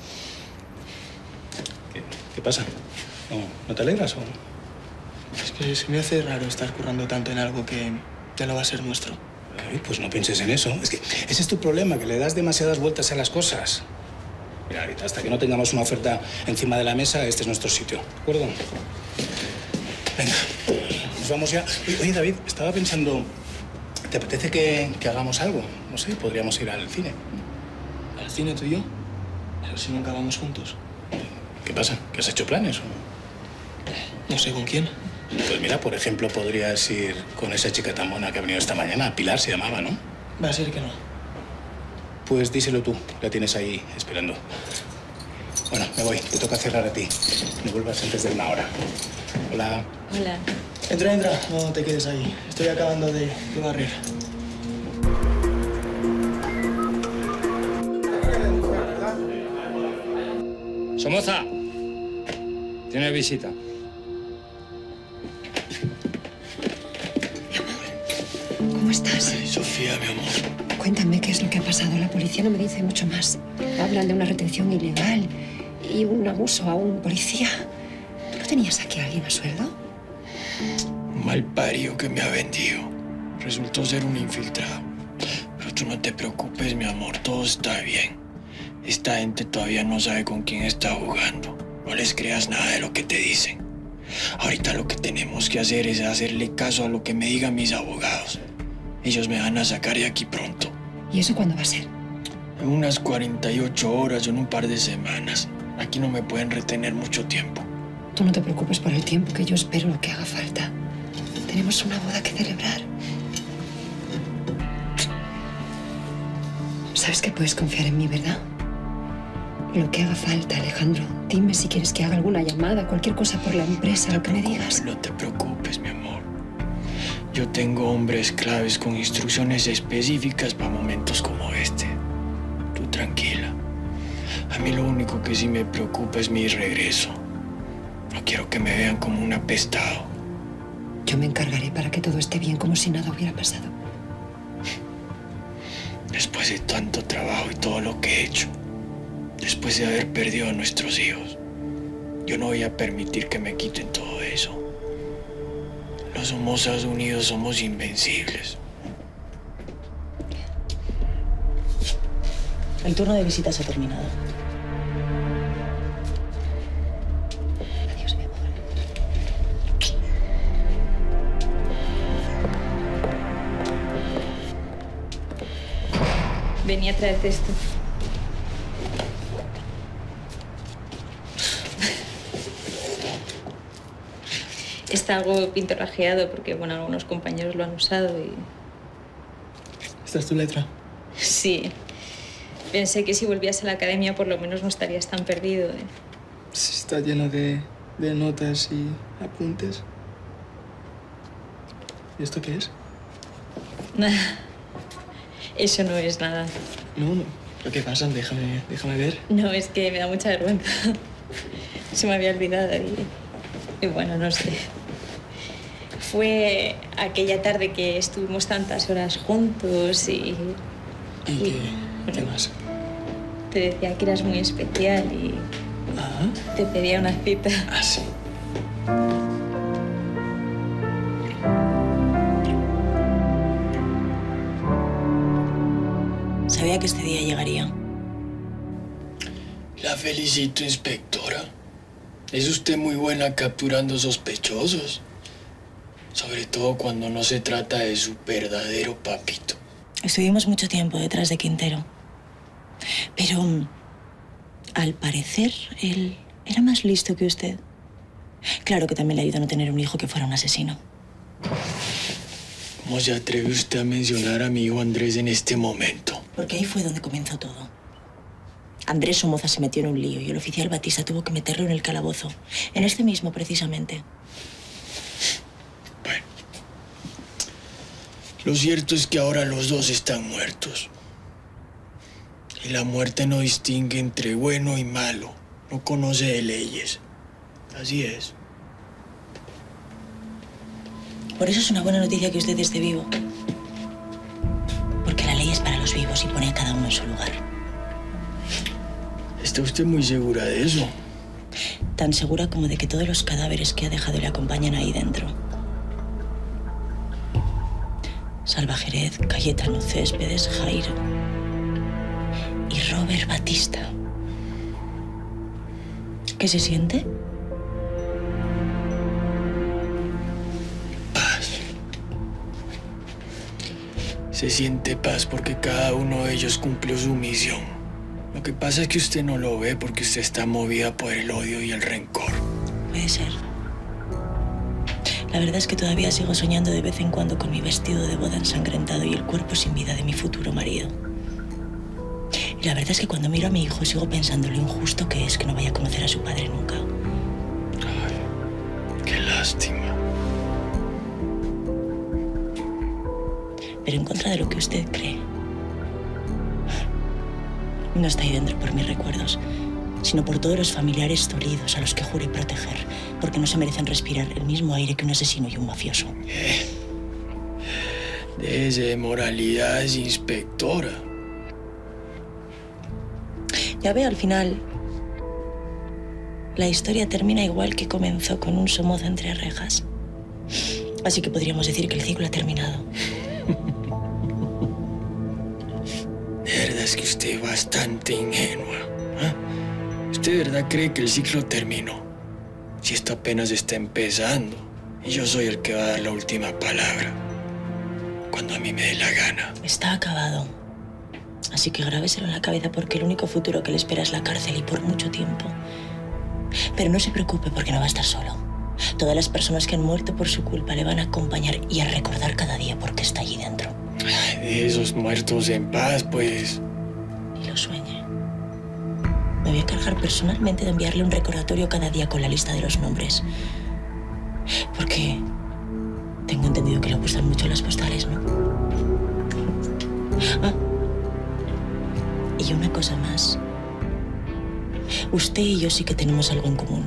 ¿Qué pasa? ¿No te alegras o...? Es que se me hace raro estar currando tanto en algo que ya no va a ser nuestro. Ay, pues no pienses en eso. Es que ese es tu problema, que le das demasiadas vueltas a las cosas. Mira, ahorita, hasta que no tengamos una oferta encima de la mesa, este es nuestro sitio, ¿de acuerdo? Venga, nos vamos ya. Oye, David, estaba pensando... ¿Te apetece que hagamos algo? No sé, podríamos ir al cine. ¿Al cine tú y yo? Pero si nunca vamos juntos. ¿Qué pasa? ¿Que has hecho planes? No sé con quién. Pues mira, por ejemplo, podrías ir con esa chica tan mona que ha venido esta mañana. Pilar se llamaba, ¿no? Va a ser que no. Pues díselo tú, la tienes ahí esperando. Bueno, me voy, te toca cerrar a ti. No vuelvas antes de una hora. Hola. Hola. Entra, no te quedes ahí. Estoy acabando de barrer. Somoza, tiene visita. ¿Cómo estás? Ay, Sofía, mi amor. Cuéntame qué es lo que ha pasado. La policía no me dice mucho más. Hablan de una retención ilegal y un abuso a un policía. ¿Tú no tenías aquí a alguien a sueldo? Un mal parido que me ha vendido. Resultó ser un infiltrado. Pero tú no te preocupes, mi amor. Todo está bien. Esta gente todavía no sabe con quién está jugando. No les creas nada de lo que te dicen. Ahorita lo que tenemos que hacer es hacerle caso a lo que me digan mis abogados. Ellos me van a sacar de aquí pronto. ¿Y eso cuándo va a ser? En unas 48 horas o en un par de semanas. Aquí no me pueden retener mucho tiempo. Tú no te preocupes por el tiempo, que yo espero lo que haga falta. Tenemos una boda que celebrar. Sabes que puedes confiar en mí, ¿verdad? Lo que haga falta, Alejandro. Dime si quieres que haga alguna llamada, cualquier cosa por la empresa, lo que me digas. No te preocupes, mi amor. Yo tengo hombres claves con instrucciones específicas para momentos como este. Tú tranquila. A mí lo único que sí me preocupa es mi regreso. No quiero que me vean como un apestado. Yo me encargaré para que todo esté bien, como si nada hubiera pasado. Después de tanto trabajo y todo lo que he hecho, después de haber perdido a nuestros hijos, yo no voy a permitir que me quiten todo eso. Los Somozas unidos somos invencibles. El turno de visitas ha terminado. Adiós, mi amor. Venía a traerte esto. Está algo pintorrajeado porque, bueno, algunos compañeros lo han usado y... ¿Esta es tu letra? Sí. Pensé que si volvías a la academia por lo menos no estarías tan perdido. Está lleno de notas y apuntes. ¿Y esto qué es? Nada. Eso no es nada. No. ¿Pero qué pasa? Déjame ver. No, es que me da mucha vergüenza. Se me había olvidado y bueno, no sé. Fue aquella tarde que estuvimos tantas horas juntos y ¿Qué más? te decía que eras muy especial y te pedía una cita. Ah, sí. Sabía que este día llegaría. La felicito, inspectora. Es usted muy buena capturando sospechosos. Sobre todo cuando no se trata de su verdadero papito. Estuvimos mucho tiempo detrás de Quintero. Pero, al parecer, él Era más listo que usted. Claro que también le ayudó a no tener un hijo que fuera un asesino. ¿Cómo se atreve usted a mencionar a mi hijo Andrés en este momento? Porque ahí fue donde comenzó todo. Andrés Somoza se metió en un lío y el oficial Batista tuvo que meterlo en el calabozo. En este mismo, precisamente. Bueno. Lo cierto es que ahora los dos están muertos. Y la muerte no distingue entre bueno y malo. No conoce de leyes. Así es. Por eso es una buena noticia que usted esté vivo. Porque la ley es para los vivos y pone a cada uno en su lugar. ¿Está usted muy segura de eso? Tan segura como de que todos los cadáveres que ha dejado le acompañan ahí dentro. Salva Jerez, Cayetano Céspedes, Jairo y Robert Batista. ¿Qué se siente? Se siente paz porque cada uno de ellos cumplió su misión. Lo que pasa es que usted no lo ve porque usted está movida por el odio y el rencor. Puede ser. La verdad es que todavía sigo soñando de vez en cuando con mi vestido de boda ensangrentado y el cuerpo sin vida de mi futuro marido. Y la verdad es que cuando miro a mi hijo sigo pensando lo injusto que es que no vaya a conocer a su padre nunca. Ay, qué lástima. Pero en contra de lo que usted cree. No está ahí dentro por mis recuerdos, sino por todos los familiares dolidos a los que juré proteger, porque no se merecen respirar el mismo aire que un asesino y un mafioso. Desde moralidades, inspectora. Ya ve, al final, la historia termina igual que comenzó, con un Somoza entre rejas. Así que podríamos decir que el ciclo ha terminado. De verdad es que usted es bastante ingenua. ¿Eh? ¿Usted de verdad cree que el ciclo terminó? Si esto apenas está empezando. Y yo soy el que va a dar la última palabra. Cuando a mí me dé la gana. Está acabado. Así que grábeselo en la cabeza porque el único futuro que le espera es la cárcel y por mucho tiempo. Pero no se preocupe porque no va a estar solo. Todas las personas que han muerto por su culpa le van a acompañar y a recordar cada día por qué está allí dentro. Ay, de esos muertos en paz, pues. Y lo sueñe. Me voy a encargar personalmente de enviarle un recordatorio cada día con la lista de los nombres. Porque tengo entendido que le gustan mucho las postales, ¿no? Ah. Y una cosa más. Usted y yo sí que tenemos algo en común.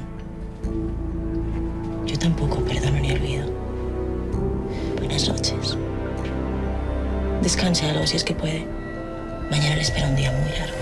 Yo tampoco perdono ni olvido. Buenas noches. Descanse algo si es que puede. Mañana le espera un día muy largo.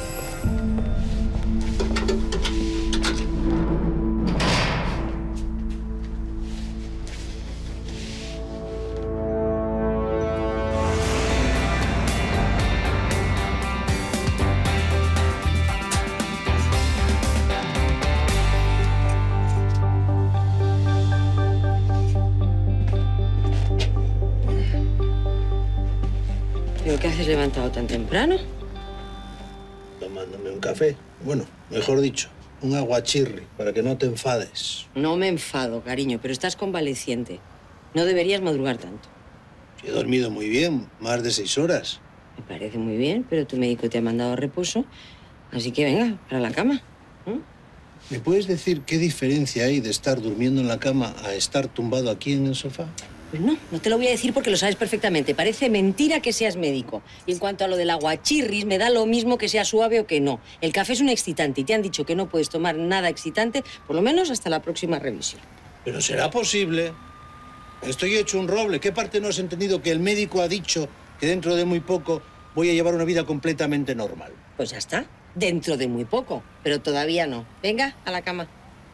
¿Pero qué haces levantado tan temprano? Tomándome un café. Bueno, mejor dicho, un aguachirri, para que no te enfades. No me enfado, cariño, pero estás convaleciente. No deberías madrugar tanto. He dormido muy bien, más de 6 horas. Me parece muy bien, pero tu médico te ha mandado a reposo. Así que venga, para la cama. ¿Me puedes decir qué diferencia hay de estar durmiendo en la cama a estar tumbado aquí en el sofá? Pues no te lo voy a decir porque lo sabes perfectamente. Parece mentira que seas médico. Y en cuanto a lo del aguachirris, me da lo mismo que sea suave o que no. El café es un excitante y te han dicho que no puedes tomar nada excitante, por lo menos hasta la próxima revisión. Pero será posible. Estoy hecho un roble. ¿Qué parte no has entendido que el médico ha dicho que dentro de muy poco voy a llevar una vida completamente normal? Pues ya está. Dentro de muy poco, pero todavía no. Venga, a la cama.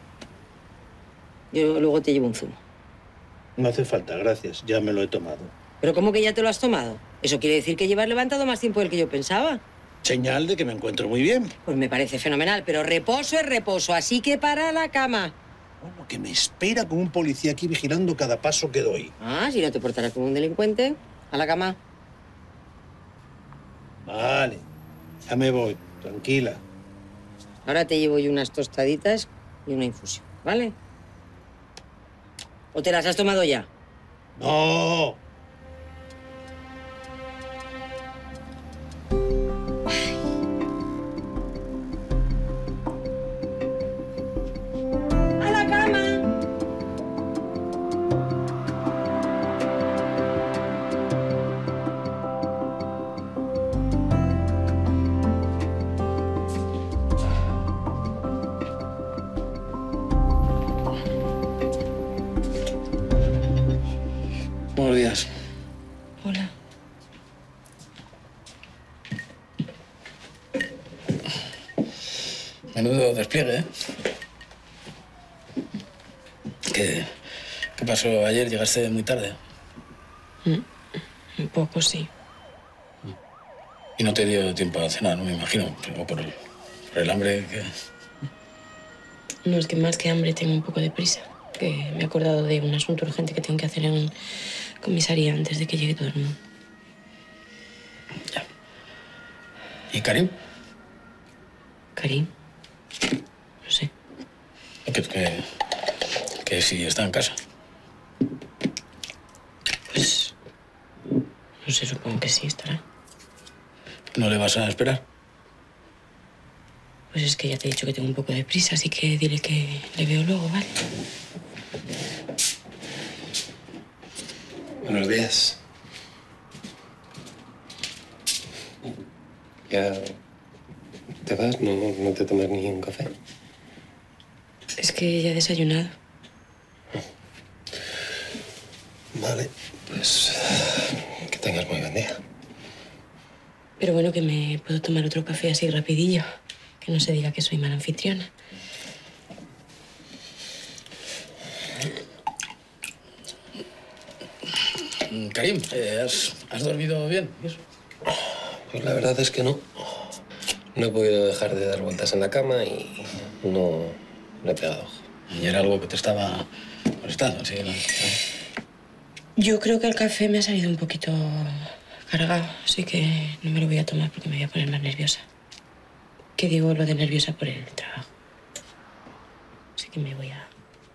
Yo luego te llevo un zumo. No hace falta, gracias. Ya me lo he tomado. ¿Pero cómo que ya te lo has tomado? Eso quiere decir que llevas levantado más tiempo del que yo pensaba. Señal de que me encuentro muy bien. Pues me parece fenomenal, pero reposo es reposo, así que para la cama. Bueno, que me espera con un policía aquí vigilando cada paso que doy. Ah, si no te portarás como un delincuente. A la cama. Vale, ya me voy. Tranquila. Ahora te llevo yo unas tostaditas y una infusión, ¿vale? ¿O te las has tomado ya? No. ¡A la cama! Buenos días. Hola. Menudo despliegue, ¿eh? ¿Qué pasó ayer? ¿Llegaste muy tarde? Un poco, sí. Y no te dio tiempo a cenar, ¿no? Me imagino. O por el hambre que... No, es que más que hambre tengo un poco de prisa. Que me he acordado de un asunto urgente que tengo que hacer en comisaría antes de que llegue todo el mundo. Ya. ¿Y Karim? ¿Karim? No sé. Que si está en casa. Pues... no sé, supongo que sí estará. ¿No le vas a esperar? Pues es que ya te he dicho que tengo un poco de prisa, así que dile que le veo luego, ¿vale? Buenos días. ¿Ya te vas? ¿No te tomas ni un café? Es que ya he desayunado. Vale, pues que tengas muy buen día. Pero bueno, que me puedo tomar otro café así rapidillo. Que no se diga que soy mala anfitriona. Karim, ¿has dormido bien? ¿Y eso? Pues la verdad es que no. No he podido dejar de dar vueltas en la cama y no he pegado ojo. ¿Y era algo que te estaba molestando? ¿Sí? ¿No? Yo creo que el café me ha salido un poquito cargado, así que no me lo voy a tomar porque me voy a poner más nerviosa. ¿Qué digo lo de nerviosa por el trabajo? Así que me voy a...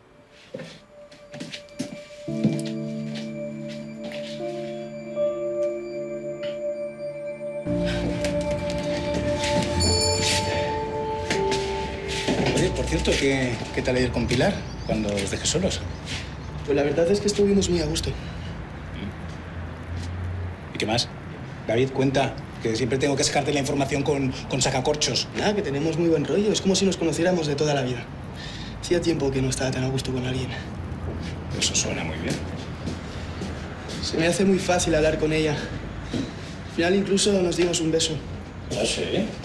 Oye, por cierto, ¿qué tal ir con Pilar cuando os dejes solos? Pues la verdad es que estuvimos muy a gusto. ¿Y qué más? David, cuenta, que siempre tengo que sacarte la información con sacacorchos. Nada, que tenemos muy buen rollo. Es como si nos conociéramos de toda la vida. Hacía tiempo que no estaba tan a gusto con alguien. Eso suena muy bien. Se me hace muy fácil hablar con ella. Al final incluso nos dimos un beso. ¿Ah, sí?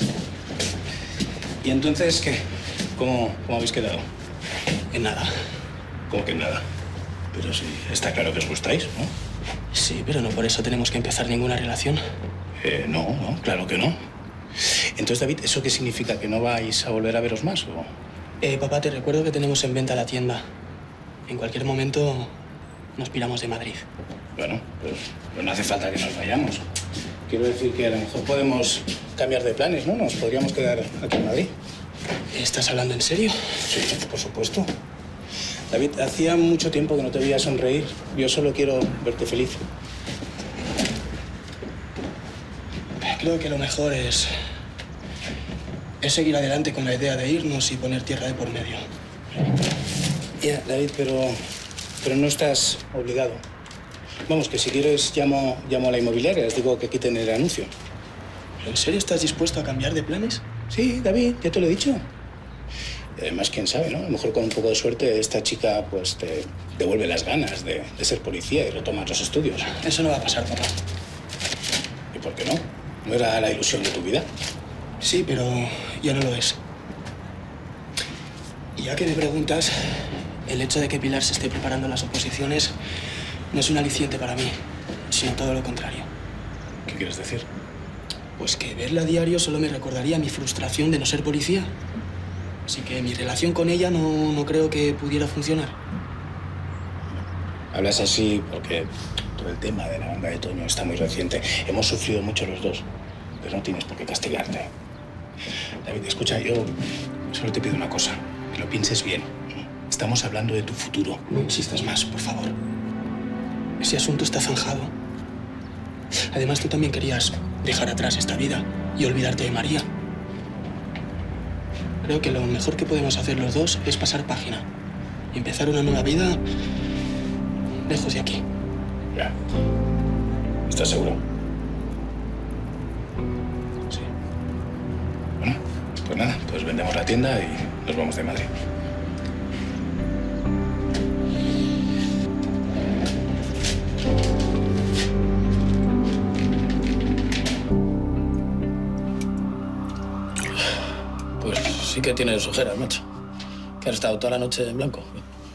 ¿Y entonces qué? ¿Cómo habéis quedado? En nada. ¿Cómo que en nada? Pero sí, está claro que os gustáis, ¿no? Sí, pero no por eso tenemos que empezar ninguna relación. No, claro que no. Entonces, David, ¿eso qué significa? ¿Que no vais a volver a veros más o...? Papá, te recuerdo que tenemos en venta la tienda. En cualquier momento nos piramos de Madrid. Bueno, pues no hace falta que nos vayamos. Quiero decir que a lo mejor podemos cambiar de planes, ¿no? Nos podríamos quedar aquí en Madrid. ¿Estás hablando en serio? Sí, por supuesto. David, hacía mucho tiempo que no te veía sonreír. Yo solo quiero verte feliz. Creo que lo mejor es seguir adelante con la idea de irnos y poner tierra de por medio. Ya, David, pero no estás obligado. Vamos, que si quieres llamo a la inmobiliaria, les digo que quiten el anuncio. ¿Pero en serio estás dispuesto a cambiar de planes? Sí, David, ya te lo he dicho. Y además, quién sabe, ¿no? A lo mejor con un poco de suerte esta chica pues te devuelve las ganas de ser policía y retomas los estudios. Eso no va a pasar, papá. ¿Y por qué no? ¿No era la ilusión de tu vida? Sí, pero ya no lo es. Y ya que me preguntas, el hecho de que Pilar se esté preparando las oposiciones no es un aliciente para mí, sino todo lo contrario. ¿Qué quieres decir? Pues que verla a diario solo me recordaría mi frustración de no ser policía. Así que mi relación con ella no creo que pudiera funcionar. Hablas así porque todo el tema de la banda de Toño está muy reciente. Hemos sufrido mucho los dos, pero no tienes por qué castigarte. David, escucha, yo Solo te pido una cosa, que lo pienses bien. Estamos hablando de tu futuro. No insistas más, por favor. Ese asunto está zanjado. Además, tú también querías dejar atrás esta vida y olvidarte de María. Creo que lo mejor que podemos hacer los dos es pasar página y empezar una nueva vida lejos de aquí. Ya. ¿Estás seguro? Sí. Bueno, pues nada, pues vendemos la tienda y nos vamos de Madrid. Pues sí que tienes ojeras, macho. Que has estado toda la noche en blanco.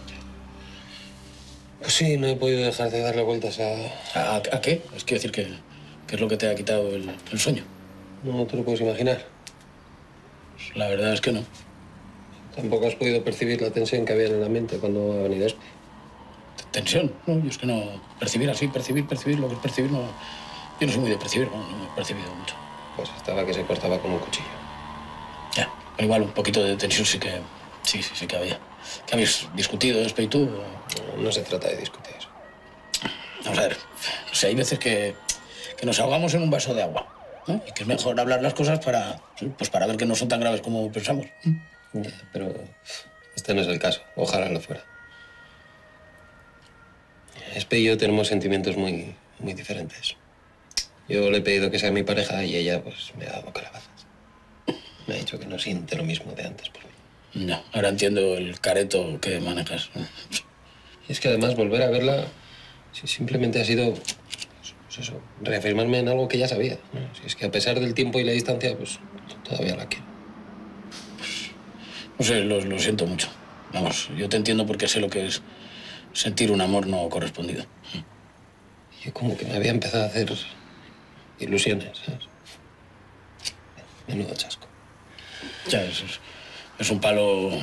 Pues sí, no he podido dejar de darle vueltas ¿A qué? Es quiero decir que es lo que te ha quitado el sueño. No te lo puedes imaginar. Pues la verdad es que no. Tampoco has podido percibir la tensión que había en la mente cuando ha venido Espe. ¿Tensión? No, yo es que no... Percibir así, percibir, lo que es percibir, no... Yo no soy muy de percibir, no he percibido mucho. Pues estaba que se cortaba con un cuchillo. Ya, pero igual un poquito de tensión sí que había. ¿Qué habéis discutido, Espe y tú? No se trata de discutir. Vamos a ver, o sea, hay veces que nos ahogamos en un vaso de agua, ¿no? Y que es mejor hablar las cosas para ver que no son tan graves como pensamos. Ya, pero este no es el caso. Ojalá lo fuera. Espe y yo tenemos sentimientos muy diferentes. Yo le he pedido que sea mi pareja y ella pues me ha dado calabazas. Me ha dicho que no siente lo mismo de antes por mí. No, ahora entiendo el careto que manejas. Y es que además volver a verla simplemente ha sido, pues eso, reafirmarme en algo que ya sabía, ¿no? Si es que a pesar del tiempo y la distancia, pues todavía la quiero. No sé, lo siento mucho. Vamos, yo te entiendo porque sé lo que es sentir un amor no correspondido. Yo como que me había empezado a hacer ilusiones, ¿sabes? Menudo chasco. Ya, es un palo...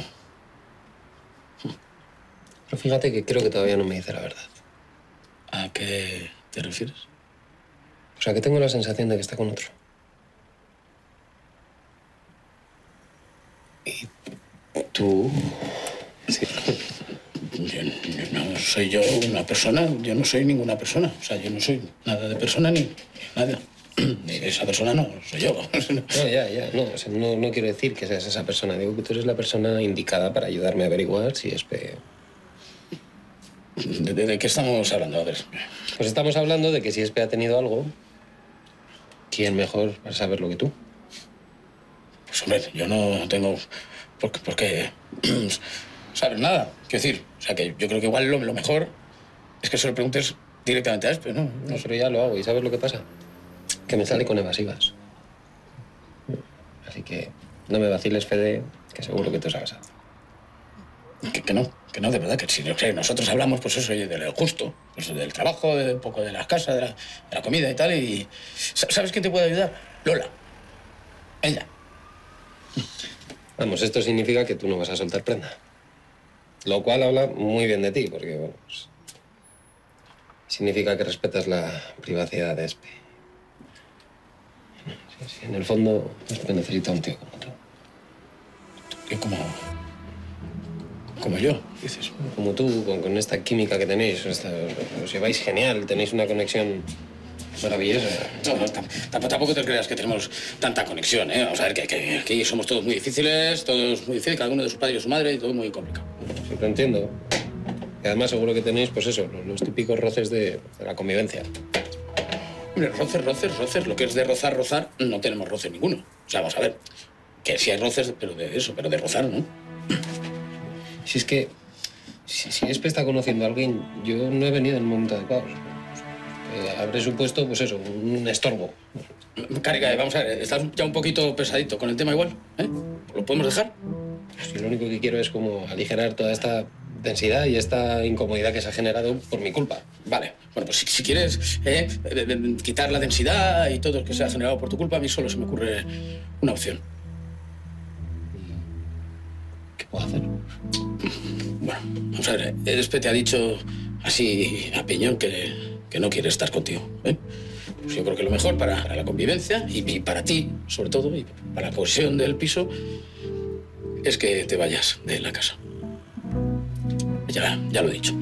Pero fíjate que creo que todavía no me dice la verdad. ¿A qué te refieres? O sea, que tengo la sensación de que está con otro. ¿Y tú? Sí. Yo no soy yo una persona, yo no soy ninguna persona. O sea, yo no soy nada de persona ni nada. Esa persona no soy yo. No, ya. No, o sea, no quiero decir que seas esa persona. Digo que tú eres la persona indicada para ayudarme a averiguar si Espe... ¿De qué estamos hablando? A ver. Pues estamos hablando de que si Espe ha tenido algo, ¿quién mejor para saberlo que tú? Pues hombre, yo no tengo por qué saber nada. Quiero decir, o sea, que yo creo que igual lo mejor es que se lo preguntes directamente a Espe, ¿no? No, pero ya lo hago. ¿Y sabes lo que pasa? Que me sale con evasivas. Así que no me vaciles, Fede, que seguro que tú sabes algo. Que no, de verdad, que si nosotros hablamos, pues eso, de lo justo, pues del trabajo, de un poco de las casas, de la comida y tal, y... ¿Sabes quién te puede ayudar? Lola. Ella. Vamos, esto significa que tú no vas a soltar prenda. Lo cual habla muy bien de ti, porque, bueno, pues, significa que respetas la privacidad de Espe. Sí, en el fondo, Espe necesita un tío como tú. Yo como yo, dices. Como tú, con esta química que tenéis. Os lleváis genial, tenéis una conexión maravillosa. No, tampoco te creas que tenemos tanta conexión, ¿eh? Vamos a ver, que aquí somos todos muy difíciles, cada uno de su padre y de su madre, y todo muy complicado. Sí, te entiendo. Y además seguro que tenéis, pues eso, los típicos roces de la convivencia. Hombre, roces, lo que es de rozar, no tenemos roce ninguno. O sea, vamos a ver, que sí hay roces, pero de rozar, ¿no? Si es que, si Espe está conociendo a alguien, yo no he venido en un momento adecuado. Habré supuesto, pues eso, un estorbo. Carica, vamos a ver, estás ya un poquito pesadito con el tema igual, ¿eh? ¿Lo podemos dejar? Si lo único que quiero es como aligerar toda esta densidad y esta incomodidad que se ha generado por mi culpa. Vale, bueno, pues si quieres quitar la densidad y todo lo que se ha generado por tu culpa, a mí solo se me ocurre una opción. ¿Qué puedo hacer? Bueno, vamos a ver, Espe te ha dicho así a piñón que no quiere estar contigo, ¿eh? Pues yo creo que lo mejor para la convivencia y para ti, sobre todo, y para la cohesión del piso, es que te vayas de la casa. Ya lo he dicho.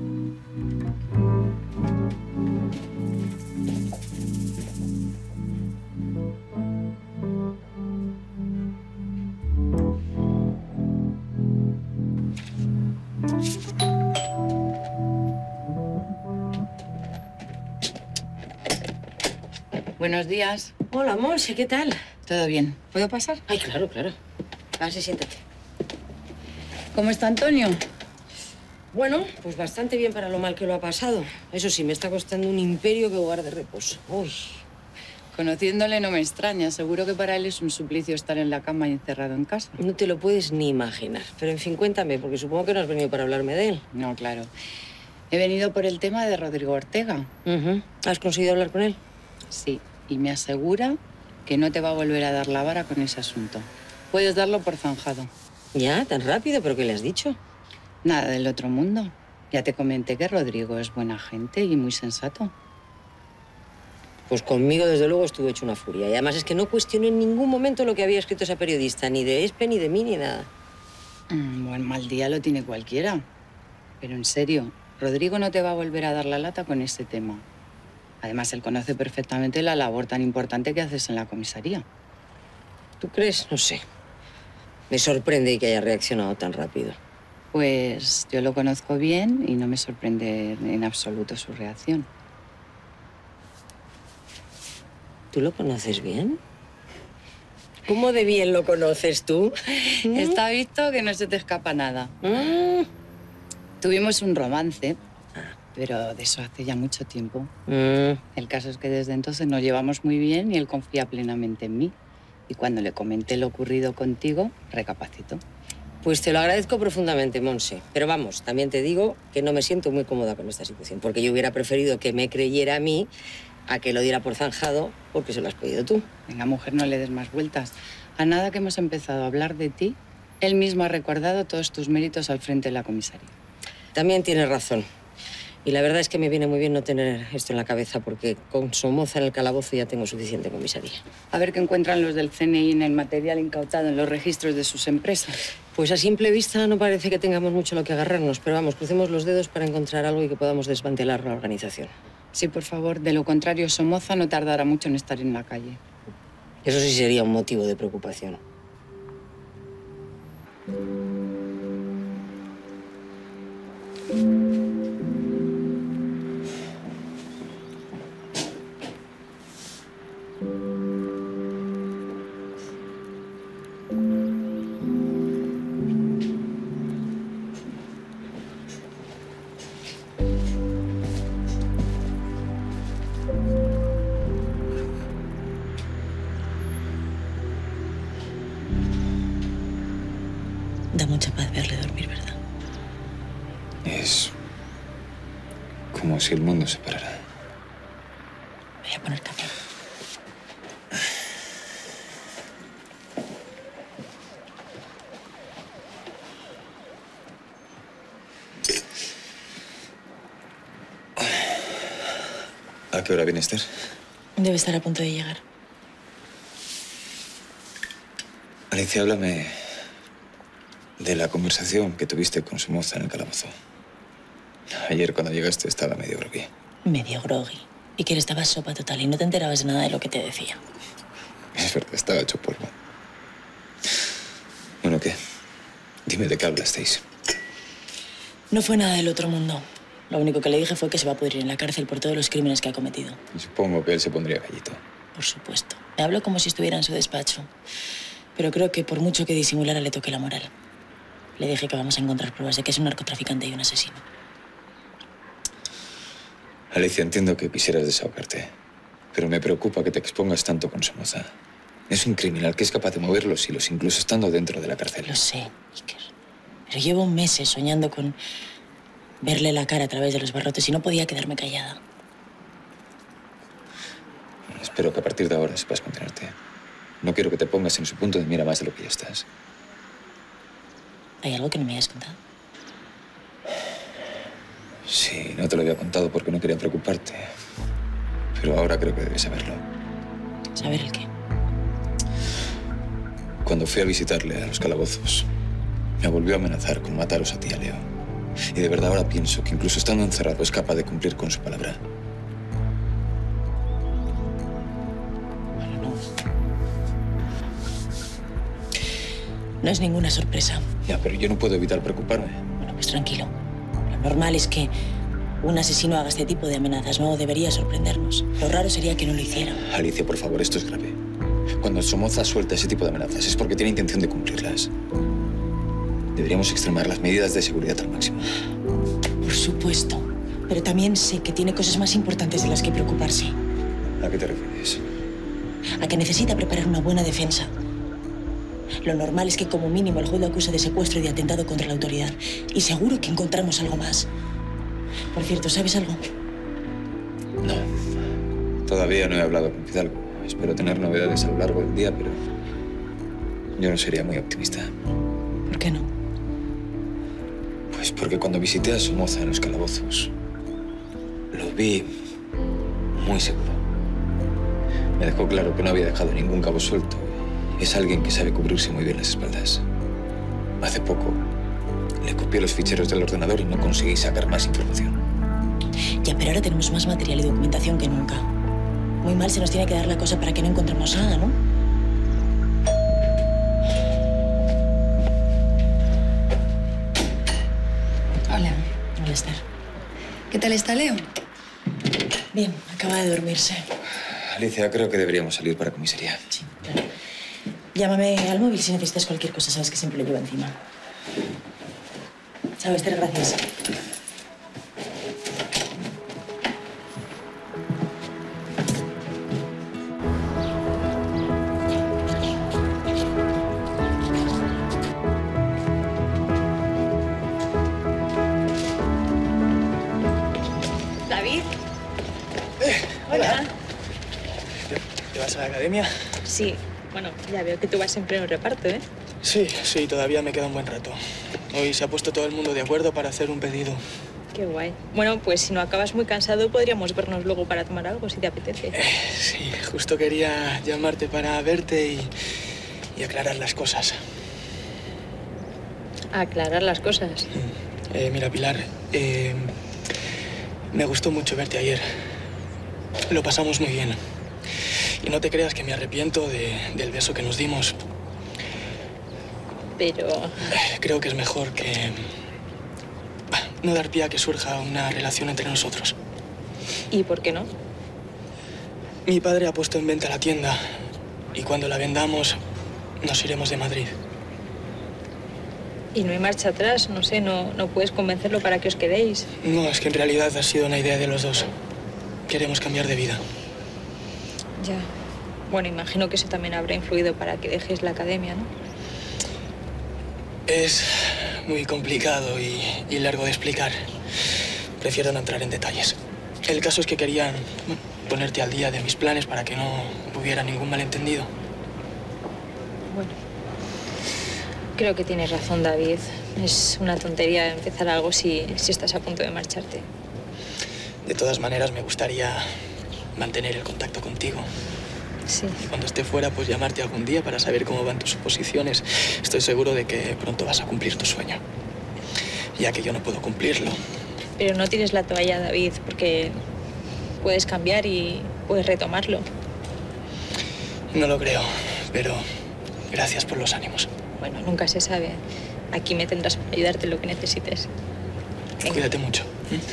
Buenos días. Hola, Monse, ¿qué tal? ¿Todo bien? ¿Puedo pasar? Ay, claro, claro. Pase, siéntate. ¿Cómo está Antonio? Bueno, pues bastante bien para lo mal que lo ha pasado. Eso sí, me está costando un imperio que guarde reposo. Uy. Conociéndole no me extraña. Seguro que para él es un suplicio estar en la cama y encerrado en casa. No te lo puedes ni imaginar. Pero, en fin, cuéntame, porque supongo que no has venido para hablarme de él. No, claro. He venido por el tema de Rodrigo Ortega. ¿Has conseguido hablar con él? Sí, y me asegura que no te va a volver a dar la vara con ese asunto. Puedes darlo por zanjado. ¿Ya? ¿Tan rápido? ¿Pero qué le has dicho? Nada del otro mundo. Ya te comenté que Rodrigo es buena gente y muy sensato. Pues conmigo, desde luego, estuve hecho una furia. Y además es que no cuestioné en ningún momento lo que había escrito esa periodista. Ni de Espe, ni de mí, ni nada. Buen mal día lo tiene cualquiera. Pero en serio, Rodrigo no te va a volver a dar la lata con ese tema. Además, él conoce perfectamente la labor tan importante que haces en la comisaría. ¿Tú crees? No sé. Me sorprende que haya reaccionado tan rápido. Pues yo lo conozco bien y no me sorprende en absoluto su reacción. ¿Tú lo conoces bien? ¿Cómo de bien lo conoces tú? Está visto que no se te escapa nada. Tuvimos un romance, pero de eso hace ya mucho tiempo. El caso es que desde entonces nos llevamos muy bien y él confía plenamente en mí. Y cuando le comenté lo ocurrido contigo, recapacitó. Pues te lo agradezco profundamente, Monse. Pero vamos, también te digo que no me siento muy cómoda con esta situación, porque yo hubiera preferido que me creyera a mí a que lo diera por zanjado porque se lo has pedido tú. Venga, mujer, no le des más vueltas. A nada que hemos empezado a hablar de ti, él mismo ha recordado todos tus méritos al frente de la comisaría. También tienes razón. Y la verdad es que me viene muy bien no tener esto en la cabeza porque con Somoza en el calabozo ya tengo suficiente comisaría. A ver qué encuentran los del CNI en el material incautado en los registros de sus empresas. Pues a simple vista no parece que tengamos mucho lo que agarrarnos, pero vamos, crucemos los dedos para encontrar algo y que podamos desmantelar la organización. Sí, por favor. De lo contrario, Somoza no tardará mucho en estar en la calle. Eso sí sería un motivo de preocupación. Da mucha paz verle dormir, ¿verdad? Es como si el mundo se parara. Voy a poner café. ¿A qué hora viene Esther? Debe estar a punto de llegar. Alicia, háblame de la conversación que tuviste con Somoza en el calabozo. Ayer cuando llegaste estaba medio groggy. Medio groggy. Y que estaba sopa total y no te enterabas de nada de lo que te decía. Es verdad, estaba hecho polvo. Bueno, ¿qué? Dime de qué hablasteis. No fue nada del otro mundo. Lo único que le dije fue que se va a pudrir en la cárcel por todos los crímenes que ha cometido. Y supongo que él se pondría gallito. Por supuesto. Me habló como si estuviera en su despacho. Pero creo que por mucho que disimulara le toqué la moral. Le dije que vamos a encontrar pruebas de que es un narcotraficante y un asesino. Alicia, entiendo que quisieras desahogarte, pero me preocupa que te expongas tanto con Somoza. Es un criminal que es capaz de mover los hilos, incluso estando dentro de la cárcel. Lo sé, Iker. Pero llevo meses soñando con verle la cara a través de los barrotes y no podía quedarme callada. Espero que a partir de ahora sepas contenerte. No quiero que te pongas en su punto de mira más de lo que ya estás. ¿Hay algo que no me hayas contado? Sí, no te lo había contado porque no quería preocuparte. Pero ahora creo que debes saberlo. ¿Saber el qué? Cuando fui a visitarle a los calabozos, me volvió a amenazar con mataros a ti y a Leo. Y de verdad ahora pienso que incluso estando encerrado es capaz de cumplir con su palabra. Bueno, no es ninguna sorpresa. Ya, pero yo no puedo evitar preocuparme. Bueno, pues tranquilo. Lo normal es que un asesino haga este tipo de amenazas. No debería sorprendernos. Lo raro sería que no lo hiciera. Alicia, por favor, esto es grave. Cuando Somoza suelta ese tipo de amenazas es porque tiene intención de cumplirlas. Deberíamos extremar las medidas de seguridad al máximo. Por supuesto. Pero también sé que tiene cosas más importantes de las que preocuparse. ¿A qué te refieres? A que necesita preparar una buena defensa. Lo normal es que como mínimo el juez lo acuse de secuestro y de atentado contra la autoridad. Y seguro que encontramos algo más. Por cierto, ¿sabes algo? No. Todavía no he hablado con Fidalgo. Espero tener novedades a lo largo del día, pero yo no sería muy optimista. ¿Por qué no? Pues porque cuando visité a Somoza en los calabozos, lo vi muy seguro. Me dejó claro que no había dejado ningún cabo suelto. Es alguien que sabe cubrirse muy bien las espaldas. Hace poco le copié los ficheros del ordenador y no conseguí sacar más información. Ya, pero ahora tenemos más material y documentación que nunca. Muy mal se nos tiene que dar la cosa para que no encontremos nada, ¿no? Hola. Hola, Esther. ¿Qué tal está Leo? Bien, acaba de dormirse. Alicia, creo que deberíamos salir para comisaría. Sí, claro. Llámame al móvil si necesitas cualquier cosa. Sabes que siempre lo llevo encima. Chao, Esther, gracias. David. Hola. ¿Te vas a la academia? Sí. Bueno, ya veo que tú vas en pleno reparto, ¿eh? Sí, todavía me queda un buen rato. Hoy se ha puesto todo el mundo de acuerdo para hacer un pedido. Qué guay. Bueno, pues si no acabas muy cansado, podríamos vernos luego para tomar algo, si te apetece. Sí, justo quería llamarte para verte y aclarar las cosas. Aclarar las cosas. Mira, Pilar, me gustó mucho verte ayer. Lo pasamos muy bien. Y no te creas que me arrepiento del beso que nos dimos. Pero... Creo que es mejor que no dar pie a que surja una relación entre nosotros. ¿Y por qué no? Mi padre ha puesto en venta la tienda y cuando la vendamos nos iremos de Madrid. Y no hay marcha atrás, no sé, no puedes convencerlo para que os quedéis. No, es que en realidad ha sido una idea de los dos. Queremos cambiar de vida. Ya. Bueno, imagino que eso también habrá influido para que dejes la academia, ¿no? Es muy complicado y largo de explicar. Prefiero no entrar en detalles. El caso es que quería ponerte al día de mis planes para que no hubiera ningún malentendido. Bueno, creo que tienes razón, David. Es una tontería empezar algo si estás a punto de marcharte. De todas maneras, me gustaría mantener el contacto contigo. Sí. Y cuando esté fuera, pues llamarte algún día para saber cómo van tus suposiciones. Estoy seguro de que pronto vas a cumplir tu sueño, ya que yo no puedo cumplirlo. Pero no tires la toalla, David, porque puedes cambiar y puedes retomarlo. No lo creo, pero gracias por los ánimos. Bueno, nunca se sabe. Aquí me tendrás para ayudarte en lo que necesites. Venga. Cuídate mucho.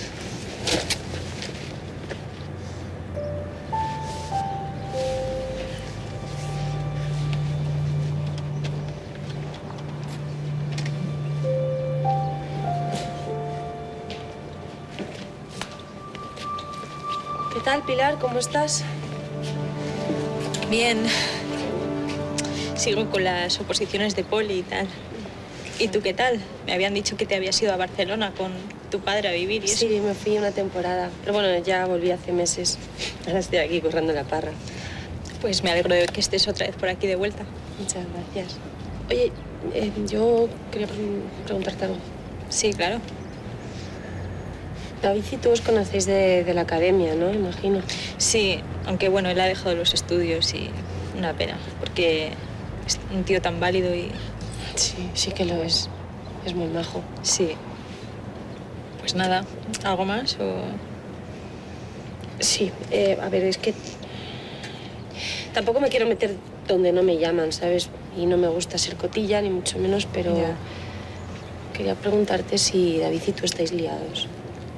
¿Qué tal, Pilar? ¿Cómo estás? Bien. Sigo con las oposiciones de poli y tal. ¿Y tú qué tal? Me habían dicho que te habías ido a Barcelona con tu padre a vivir y eso. Sí, me fui una temporada. Pero bueno, ya volví hace meses. Ahora estoy aquí currando la parra. Pues me alegro de que estés otra vez por aquí de vuelta. Muchas gracias. Oye, yo quería preguntarte algo. Sí, claro. David y tú os conocéis de la academia, ¿no? Imagino. Sí, aunque bueno, él ha dejado los estudios y una pena, porque Es un tío tan válido y... Sí, sí que lo es. Es muy majo. Sí. Pues nada, ¿algo más o...? Sí, a ver, es que... Tampoco me quiero meter donde no me llaman, ¿sabes? Y no me gusta ser cotilla, ni mucho menos, pero... Ya. Quería preguntarte si David y tú estáis liados.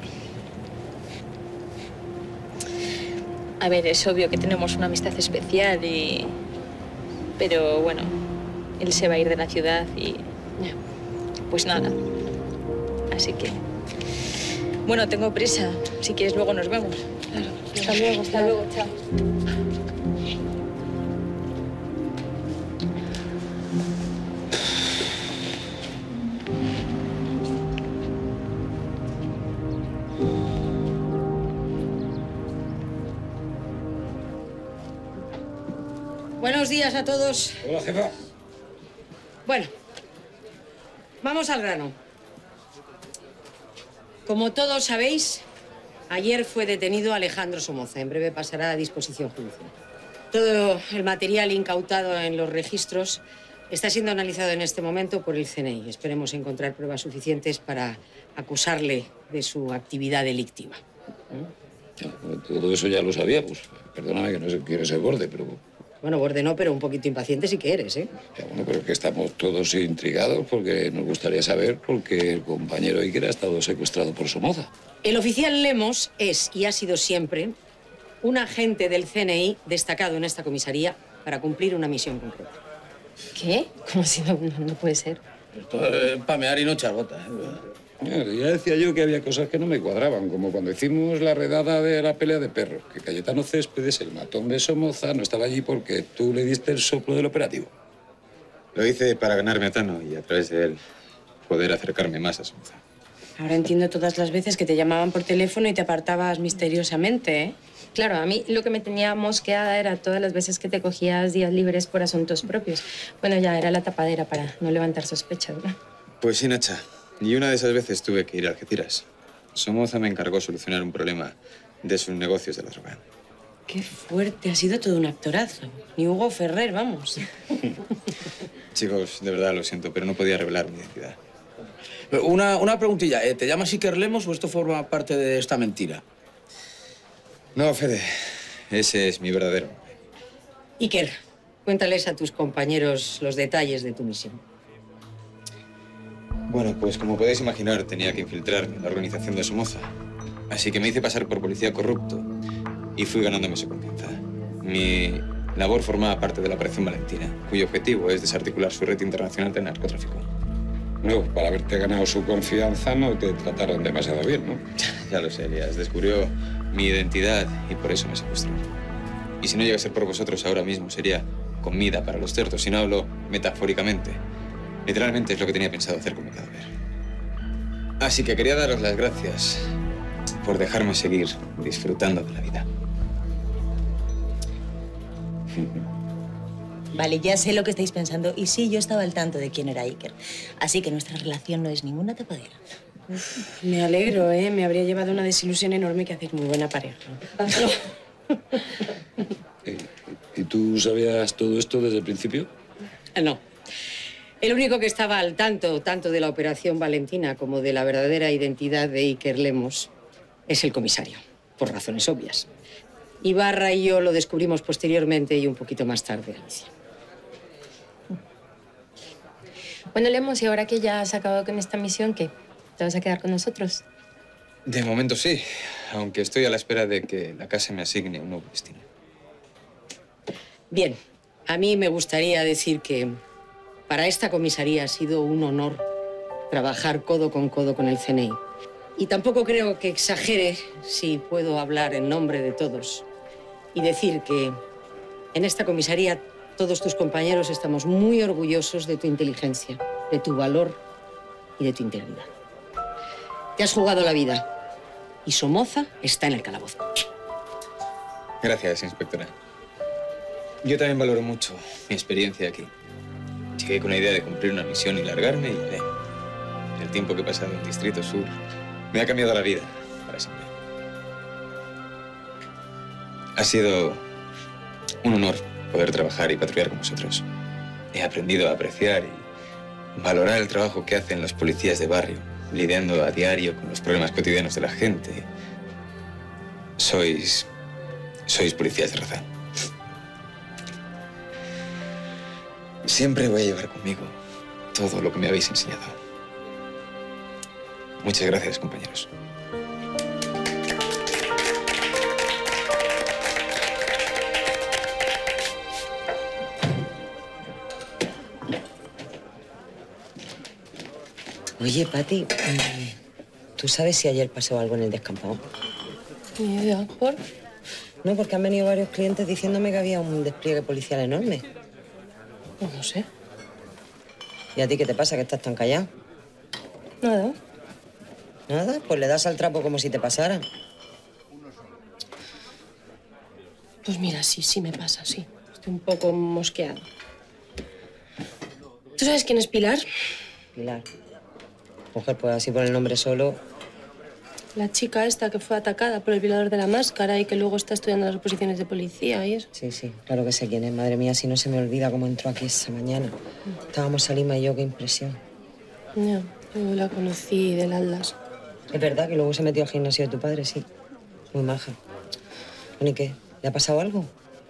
A ver, es obvio que tenemos una amistad especial y... Pero bueno, él se va a ir de la ciudad y... Pues nada. Así que... Bueno, tengo prisa. Si quieres, luego nos vemos. Claro. Hasta luego. Hasta luego, chao. Buenos días a todos. Hola, jefa. Bueno, vamos al grano. Como todos sabéis, ayer fue detenido Alejandro Somoza. En breve pasará a disposición judicial. Todo el material incautado en los registros está siendo analizado en este momento por el CNI. Esperemos encontrar pruebas suficientes para acusarle de su actividad delictiva. Todo eso ya lo sabíamos. Perdóname que no se quiere ser borde, pero... Bueno, borde no, pero un poquito impaciente sí que eres, ¿eh? Ya, bueno, pero es que estamos todos intrigados porque nos gustaría saber por qué el compañero Iker ha estado secuestrado por Somoza. El oficial Lemos es y ha sido siempre un agente del CNI destacado en esta comisaría para cumplir una misión concreta. ¿Qué? ¿Cómo si no puede ser? Esto es pamear y no echar gota, Ya decía yo que había cosas que no me cuadraban, como cuando hicimos la redada de la pelea de perros, que Cayetano Céspedes, el matón de Somoza, no estaba allí porque tú le diste el soplo del operativo. Lo hice para ganarme a Tano y a través de él poder acercarme más a Somoza. Ahora entiendo todas las veces que te llamaban por teléfono y te apartabas misteriosamente, ¿eh? Claro, a mí lo que me tenía mosqueada era todas las veces que te cogías días libres por asuntos propios. Bueno, ya era la tapadera para no levantar sospechas, ¿no? Pues sí, Nacha. Y una de esas veces tuve que ir a Algeciras. Somoza me encargó solucionar un problema de sus negocios de la droga. Qué fuerte, ha sido todo un actorazo. Ni Hugo Ferrer, vamos. Chicos, de verdad lo siento, pero no podía revelar mi identidad. Una preguntilla. ¿Te llamas Iker Lemos o esto forma parte de esta mentira? No, Fede. Ese es mi verdadero. Iker, cuéntales a tus compañeros los detalles de tu misión. Bueno, pues como podéis imaginar, tenía que infiltrarme en la organización de Somoza. Así que me hice pasar por policía corrupto y fui ganándome su confianza. Mi labor formaba parte de la Operación Valentina, cuyo objetivo es desarticular su red internacional de narcotráfico. No, para haberte ganado su confianza no te trataron demasiado bien, ¿no? Ya lo sé, Elías. Descubrió mi identidad y por eso me secuestró. Y si no llega a ser por vosotros ahora mismo, sería comida para los cerdos. Si no hablo metafóricamente. Literalmente es lo que tenía pensado hacer con mi cadáver. Así que quería daros las gracias por dejarme seguir disfrutando de la vida. Vale, ya sé lo que estáis pensando. Y sí, yo estaba al tanto de quién era Iker. Así que nuestra relación no es ninguna tapadera. Uf, me alegro, ¿eh? Me habría llevado una desilusión enorme que hacéis muy buena pareja. ¿Y tú sabías todo esto desde el principio? No. El único que estaba al tanto, tanto de la Operación Valentina como de la verdadera identidad de Iker Lemos, es el comisario, por razones obvias. Ibarra y yo lo descubrimos posteriormente y un poquito más tarde, Alicia. Bueno, Lemos, y ahora que ya has acabado con esta misión, ¿qué? ¿Te vas a quedar con nosotros? De momento sí, aunque estoy a la espera de que la casa me asigne un nuevo destino. Bien, a mí me gustaría decir que para esta comisaría ha sido un honor trabajar codo con el CNI. Y tampoco creo que exagere si puedo hablar en nombre de todos y decir que en esta comisaría todos tus compañeros estamos muy orgullosos de tu inteligencia, de tu valor y de tu integridad. Te has jugado la vida y Somoza está en el calabozo. Gracias, inspectora. Yo también valoro mucho mi experiencia aquí. Llegué con la idea de cumplir una misión y largarme y el tiempo que he pasado en Distrito Sur me ha cambiado la vida para siempre. Ha sido un honor poder trabajar y patrullar con vosotros. he aprendido a apreciar y valorar el trabajo que hacen los policías de barrio, lidiando a diario con los problemas cotidianos de la gente. Sois policías de raza. Siempre voy a llevar conmigo todo lo que me habéis enseñado. Muchas gracias, compañeros. Oye, Pati, ¿tú sabes si ayer pasó algo en el descampado? Ni idea. ¿Por? No, porque han venido varios clientes diciéndome que había un despliegue policial enorme. Pues no sé. ¿Y a ti qué te pasa, que estás tan callado? Nada. ¿Nada? Pues le das al trapo como si te pasara. Pues mira, sí me pasa, sí. Estoy un poco mosqueada. ¿Tú sabes quién es Pilar? Pilar. Mujer, pues así por el nombre solo. La chica esta que fue atacada por el violador de la máscara y que luego está estudiando las oposiciones de policía y eso. Sí, claro que sé quién es. Madre mía, si no se me olvida cómo entró aquí esa mañana. Estábamos Salima y yo, qué impresión. Ya, yo la conocí del Atlas. Es verdad que luego se metió al gimnasio de tu padre, sí. Muy maja. Bueno, ¿y qué? ¿Le ha pasado algo?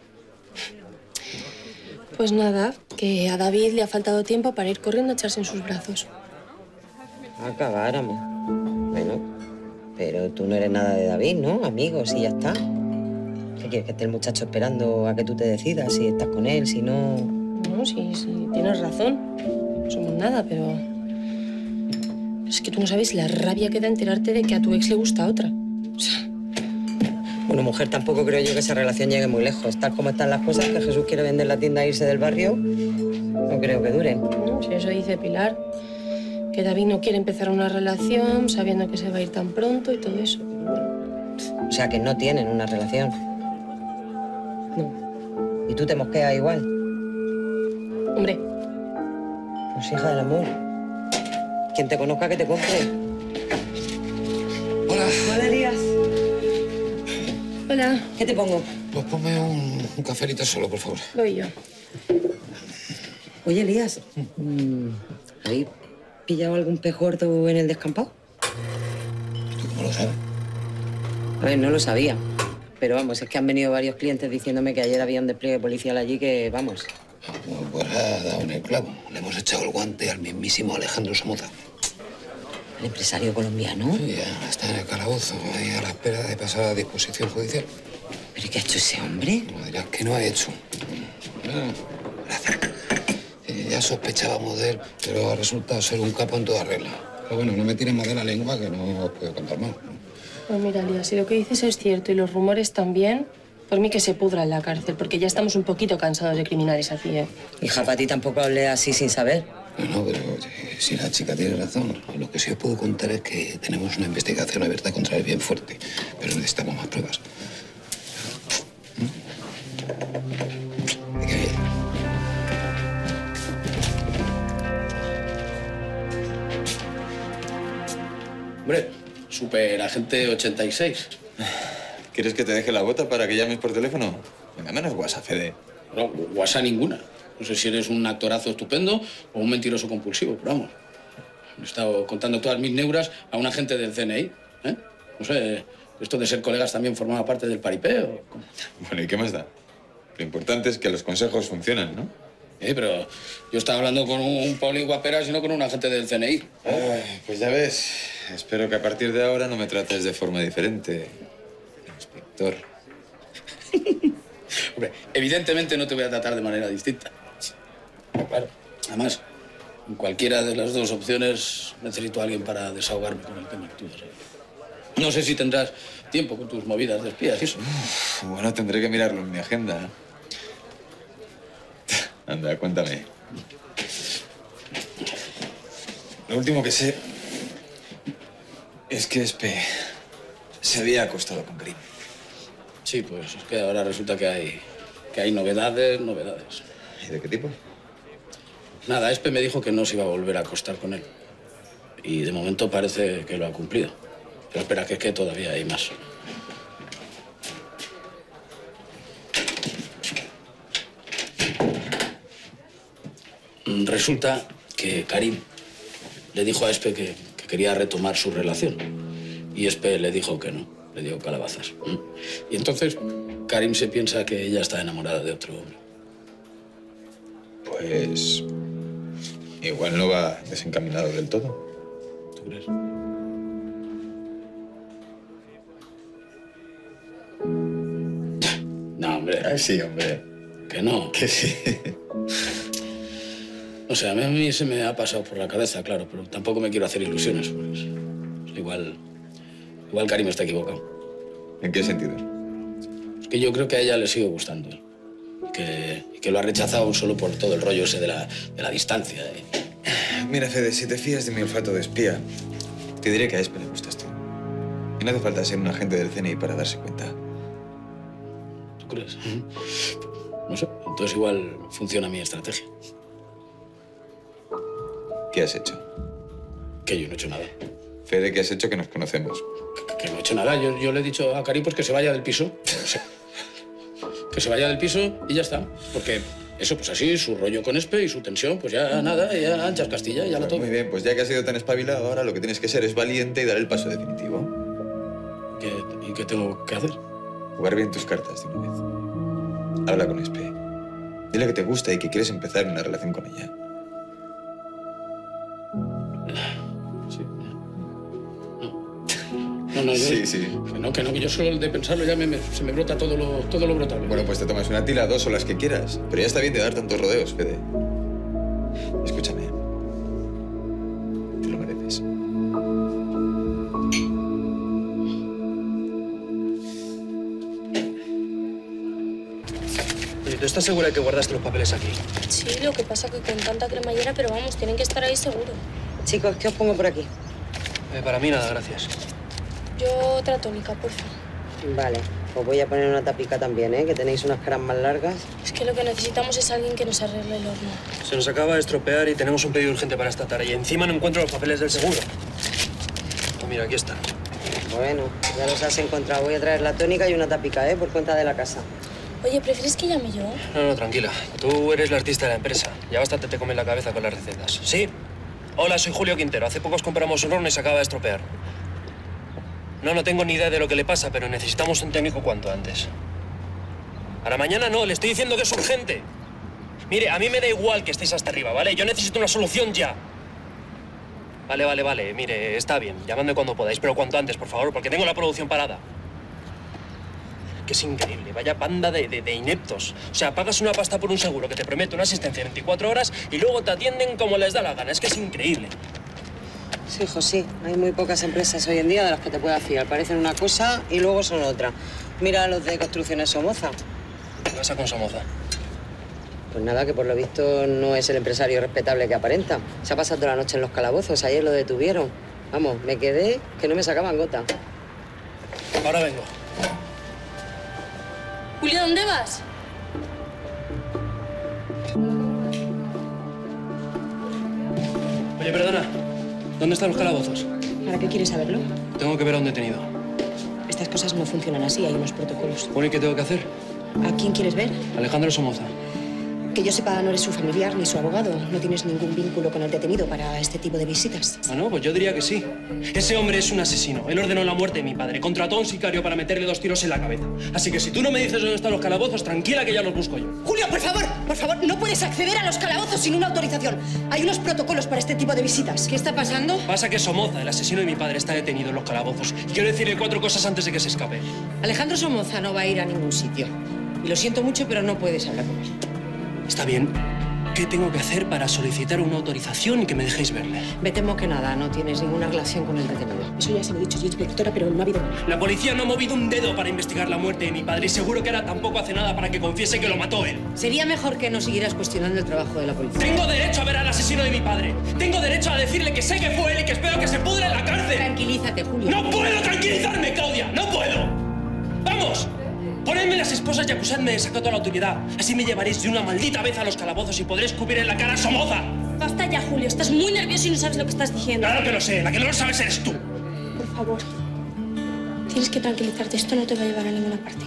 Pues nada, que a David le ha faltado tiempo para ir corriendo a echarse en sus brazos. Acabáramos. Bueno, pero tú no eres nada de David, ¿no? Amigos, y ya está. ¿Qué quieres? ¿Que esté el muchacho esperando a que tú te decidas si estás con él, si no...? No, sí, tienes razón. No somos nada, pero... Es que tú no sabes la rabia que da enterarte de que a tu ex le gusta otra. O sea... Bueno, mujer, tampoco creo yo que esa relación llegue muy lejos. Tal como están las cosas, que Jesús quiere vender la tienda e irse del barrio, no creo que dure. No, si eso dice Pilar. Que David no quiere empezar una relación sabiendo que se va a ir tan pronto y todo eso. O sea, que no tienen una relación. No. ¿Y tú te mosqueas igual? Hombre. Pues hija del amor. Quien te conozca que te compre. Hola. Hola, Elías. Hola. ¿Qué te pongo? Pues ponme un cafelito solo, por favor. Voy yo. Oye, Elías, ¿habéis pillado algún pez gordo en el descampado? ¿Cómo lo sabes? A ver, no lo sabía. Pero vamos, es que han venido varios clientes diciéndome que ayer había un despliegue policial allí que, vamos... Pues ha dado en el clavo. Le hemos echado el guante al mismísimo Alejandro Somoza. ¿El empresario colombiano? Sí, ya está en el calabozo, ahí a la espera de pasar a disposición judicial. ¿Pero qué ha hecho ese hombre? No dirás que no ha hecho. Ya sospechábamos de él, pero ha resultado ser un capo en toda regla. Pero bueno, no me tiren más de la lengua, que no os puedo contar más. Pues mira, Lía, si lo que dices es cierto y los rumores también, por mí que se pudra en la cárcel, porque ya estamos un poquito cansados de criminales así, ¿eh? Hija, para ti tampoco hablé así sin saber. No, pero si la chica tiene razón, lo que sí os puedo contar es que tenemos una investigación abierta contra él bien fuerte, pero necesitamos más pruebas. Hombre, superagente 86. ¿Quieres que te deje la bota para que llames por teléfono? Venga, menos WhatsApp, Fede. No, WhatsApp ninguna. No sé si eres un actorazo estupendo o un mentiroso compulsivo, pero vamos. He estado contando todas mis neuras a un agente del CNI, ¿eh? No sé, esto de ser colegas también formaba parte del paripé. Bueno, ¿y qué más da? Lo importante es que los consejos funcionan, ¿no? Pero yo estaba hablando con un Paulín Guaperas y no con un agente del CNI. Ay, pues ya ves. Espero que a partir de ahora no me trates de forma diferente, inspector. Hombre, evidentemente no te voy a tratar de manera distinta. Claro. Además, en cualquiera de las dos opciones necesito a alguien para desahogarme con el tema que tú das. No sé si tendrás tiempo con tus movidas de espías y eso. Bueno, tendré que mirarlo en mi agenda. Anda, cuéntame. Lo último que sé es que Espe se había acostado con Green. Sí, pues es que ahora resulta que hay novedades. ¿Y de qué tipo? Nada, Espe me dijo que no se iba a volver a acostar con él. Y de momento parece que lo ha cumplido. Pero espera, que es que todavía hay más. Resulta que Karim le dijo a Espe que quería retomar su relación. Y Espe le dijo que no, le dio calabazas. Y entonces Karim se piensa que ella está enamorada de otro hombre. Pues... igual no va desencaminado del todo. ¿Tú crees? No, hombre. Ay, sí, hombre. Que no. Que sí. O sea, a mí se me ha pasado por la cabeza, claro, pero tampoco me quiero hacer ilusiones. Pues, igual Karim está equivocado. ¿En qué sentido? Es que yo creo que a ella le sigue gustando. Y que lo ha rechazado solo por todo el rollo ese de la distancia. Mira, Fede, si te fías de mi olfato de espía, te diré que a Espe le gustas tú. Y no hace falta ser un agente del CNI para darse cuenta. ¿Tú crees? No sé, entonces igual funciona mi estrategia. ¿Qué has hecho? Que yo no he hecho nada. Fede, ¿qué has hecho que nos conocemos? Que no he hecho nada. Yo le he dicho a Karim pues, que se vaya del piso. Que se vaya del piso y ya está. Porque eso, pues así, su rollo con Espe y su tensión, pues ya nada, ya anchas Castilla, ya lo todo. Muy bien, pues ya que has sido tan espabilado, ahora lo que tienes que ser es valiente y dar el paso definitivo. ¿Y qué tengo que hacer? Jugar bien tus cartas de una vez. Habla con Espe. Dile que te gusta y que quieres empezar una relación con ella. No, sí. Que yo solo de pensarlo ya se me brota todo lo brotable. Bueno, pues te tomas una tila, 2 o las que quieras. Pero ya está bien de dar tantos rodeos, Fede. Escúchame. Te lo mereces. Oye, ¿tú estás segura de que guardaste los papeles aquí? Sí, lo que pasa que con tanta cremallera, pero vamos, tienen que estar ahí seguro. Chicos, ¿qué os pongo por aquí? Para mí nada, gracias. Yo otra tónica, porfa. Vale, os voy a poner una tapica también, ¿eh? Que tenéis unas caras más largas. Es que lo que necesitamos es alguien que nos arregle el horno. Se nos acaba de estropear y tenemos un pedido urgente para esta tarde. Y encima no encuentro los papeles del seguro. Pues mira, aquí está. Bueno, ya los has encontrado. Voy a traer la tónica y una tapica, ¿eh? Por cuenta de la casa. Oye, ¿prefieres que llame yo? No, tranquila. Tú eres la artista de la empresa. Ya bastante te comen la cabeza con las recetas. ¿Sí? Hola, soy Julio Quintero. Hace poco compramos un horno y se acaba de estropear. No tengo ni idea de lo que le pasa, pero necesitamos un técnico cuanto antes. Para mañana no, le estoy diciendo que es urgente. Mire, a mí me da igual que estéis hasta arriba, ¿vale? Yo necesito una solución ya. Vale. Mire, está bien. Llamadme cuando podáis, pero cuanto antes, por favor, porque tengo la producción parada. Que es increíble. Vaya banda de ineptos. O sea, pagas una pasta por un seguro que te promete una asistencia de 24 horas y luego te atienden como les da la gana. Es que es increíble. Sí, hijo, sí. Hay muy pocas empresas hoy en día de las que te puedas fiar. Parecen una cosa y luego son otra. Mira a los de Construcciones Somoza. ¿Qué pasa con Somoza? Pues nada, que por lo visto no es el empresario respetable que aparenta. Se ha pasado toda la noche en los calabozos. Ayer lo detuvieron. Vamos, me quedé que no me sacaban gota. Ahora vengo. Julio, ¿dónde vas? Oye, perdona. ¿Dónde están los calabozos? ¿Para qué quieres saberlo? Tengo que ver a un detenido. Estas cosas no funcionan así, hay unos protocolos. Bueno, ¿y qué tengo que hacer? ¿A quién quieres ver? Alejandro Somoza. Que yo sepa, no eres su familiar ni su abogado. No tienes ningún vínculo con el detenido para este tipo de visitas. Bueno, pues yo diría que sí. Ese hombre es un asesino. Él ordenó la muerte de mi padre. Contrató a un sicario para meterle 2 tiros en la cabeza. Así que si tú no me dices dónde están los calabozos, tranquila que ya los busco yo. Julio, por favor, no puedes acceder a los calabozos sin una autorización. Hay unos protocolos para este tipo de visitas. ¿Qué está pasando? Pasa que Somoza, el asesino de mi padre, está detenido en los calabozos. Y quiero decirle 4 cosas antes de que se escape. Alejandro Somoza no va a ir a ningún sitio. Y lo siento mucho, pero no puedes hablar con él. Está bien. ¿Qué tengo que hacer para solicitar una autorización y que me dejéis verle? Me temo que nada, no tienes ninguna relación con el detenido. Eso ya se lo he dicho yo, inspectora, pero no ha habido... La policía no ha movido un dedo para investigar la muerte de mi padre y seguro que ahora tampoco hace nada para que confiese que lo mató él. Sería mejor que no siguieras cuestionando el trabajo de la policía. Tengo derecho a ver al asesino de mi padre. Tengo derecho a decirle que sé que fue él y que espero que se pudre en la cárcel. Tranquilízate, Julio. ¡No puedo tranquilizarme, Claudia! ¡No puedo! ¡Vamos! Ponedme las esposas y acusadme de desacato a la autoridad. Así me llevaréis de una maldita vez a los calabozos y podré escupir en la cara a Somoza. Basta ya, Julio. Estás muy nervioso y no sabes lo que estás diciendo. Claro que lo sé. La que no lo sabes eres tú. Por favor. Tienes que tranquilizarte. Esto no te va a llevar a ninguna parte.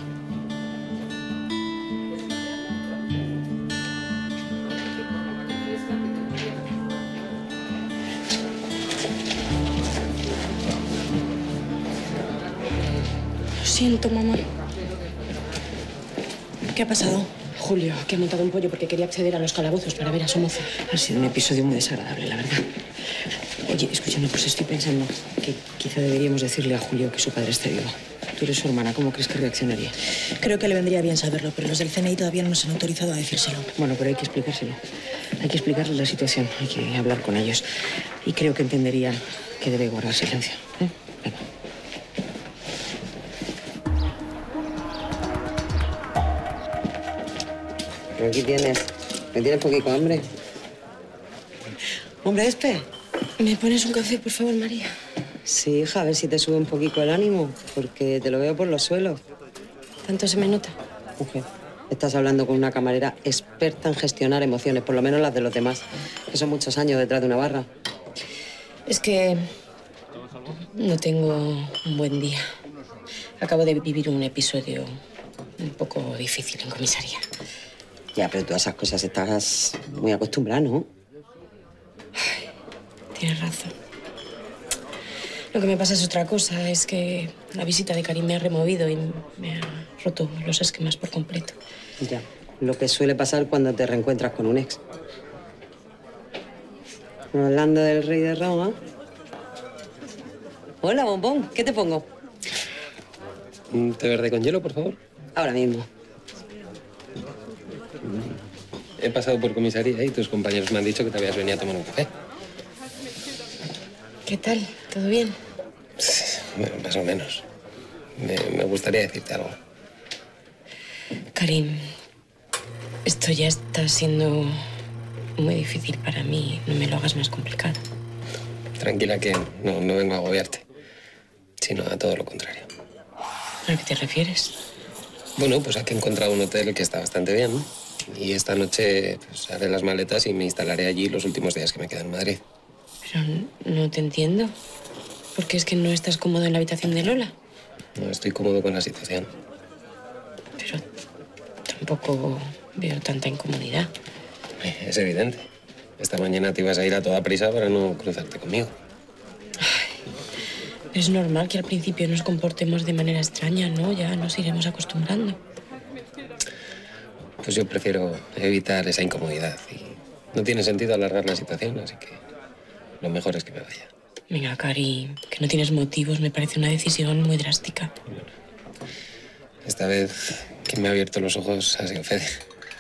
siento, mamá. ¿Qué ha pasado? Julio, que ha montado un pollo porque quería acceder a los calabozos para ver a Somoza. Ha sido un episodio muy desagradable, la verdad. Oye, escúchame, pues estoy pensando que quizá deberíamos decirle a Julio que su padre está vivo. Tú eres su hermana, ¿cómo crees que reaccionaría? Creo que le vendría bien saberlo, pero los del CNI todavía no nos han autorizado a decírselo. Bueno, pero hay que explicárselo. Hay que explicarles la situación, hay que hablar con ellos. Y creo que entenderían que debe guardar silencio. Venga. Aquí tienes. ¿Me tienes poquito hambre? Hombre, Espe. ¿Me pones un café, por favor, María? Sí, hija, a ver si te sube un poquito el ánimo, porque te lo veo por los suelos. ¿Tanto se me nota? Mujer, estás hablando con una camarera experta en gestionar emociones, por lo menos las de los demás, que son muchos años detrás de una barra. Es que no tengo un buen día. Acabo de vivir un episodio un poco difícil en comisaría. Ya, pero tú a esas cosas estás muy acostumbrada, ¿no? Tienes razón. Lo que me pasa es otra cosa, es que la visita de Karim me ha removido y me ha roto los esquemas por completo. Ya, lo que suele pasar cuando te reencuentras con un ex. Hablando del rey de Roma. Hola, bombón, ¿qué te pongo? ¿Un té verde con hielo, por favor? Ahora mismo. He pasado por comisaría y tus compañeros me han dicho que te habías venido a tomar un café. ¿Qué tal? ¿Todo bien? Más o menos. Me gustaría decirte algo. Karim, esto ya está siendo muy difícil para mí. No me lo hagas más complicado. Tranquila que no vengo a agobiarte, sino a todo lo contrario. ¿A qué te refieres? Bueno, pues aquí he encontrado un hotel que está bastante bien, ¿no? Y esta noche pues, haré las maletas y me instalaré allí los últimos días que me quedan en Madrid. Pero no te entiendo. ¿Por qué es que no estás cómodo en la habitación de Lola? No estoy cómodo con la situación. Pero tampoco veo tanta incomodidad. Es evidente. Esta mañana te ibas a ir a toda prisa para no cruzarte conmigo. Es normal que al principio nos comportemos de manera extraña, ¿no? Ya nos iremos acostumbrando. Pues yo prefiero evitar esa incomodidad y no tiene sentido alargar la situación, así que lo mejor es que me vaya. Venga, Karim, que no tienes motivos, me parece una decisión muy drástica. Esta vez quien me ha abierto los ojos ha sido Fede.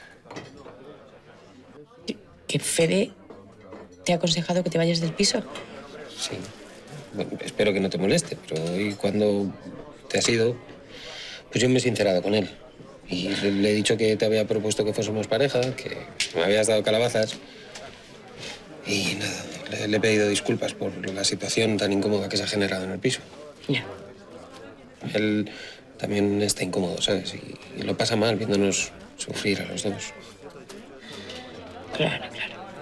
¿Que Fede te ha aconsejado que te vayas del piso? Sí. Bueno, espero que no te moleste, pero hoy cuando te has ido, pues yo me he sincerado con él. Y le he dicho que te había propuesto que fuésemos pareja, que me habías dado calabazas. Y nada, le he pedido disculpas por la situación tan incómoda que se ha generado en el piso. Ya. Él también está incómodo, ¿sabes? Y lo pasa mal viéndonos sufrir a los dos. Claro.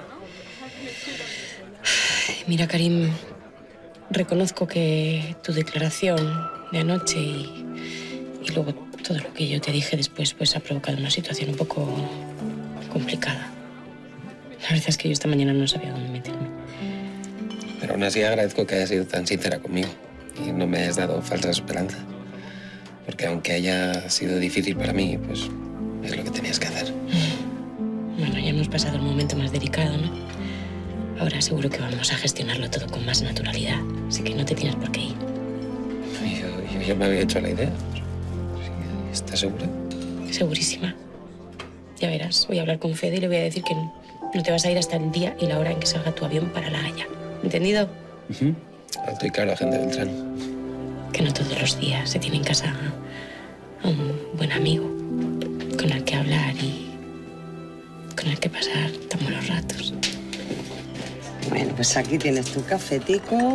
Mira, Karim, reconozco que tu declaración de anoche y luego todo lo que yo te dije después pues ha provocado una situación un poco complicada. La verdad es que yo esta mañana no sabía dónde meterme. Pero aún así agradezco que hayas sido tan sincera conmigo y no me hayas dado falsa esperanza. Porque aunque haya sido difícil para mí, pues es lo que tenías que hacer. Bueno, ya hemos pasado el momento más delicado, ¿no? Ahora seguro que vamos a gestionarlo todo con más naturalidad, así que no te tienes por qué ir. Yo ya me había hecho la idea. ¿Estás segura? Segurísima. Ya verás, voy a hablar con Fede y le voy a decir que no te vas a ir hasta el día y la hora en que salga tu avión para La Haya. ¿Entendido? Alto y claro, agente Beltrán. Que no todos los días se tiene en casa a un buen amigo con el que hablar y con el que pasar tan buenos ratos. Bueno, pues aquí tienes tu cafetico.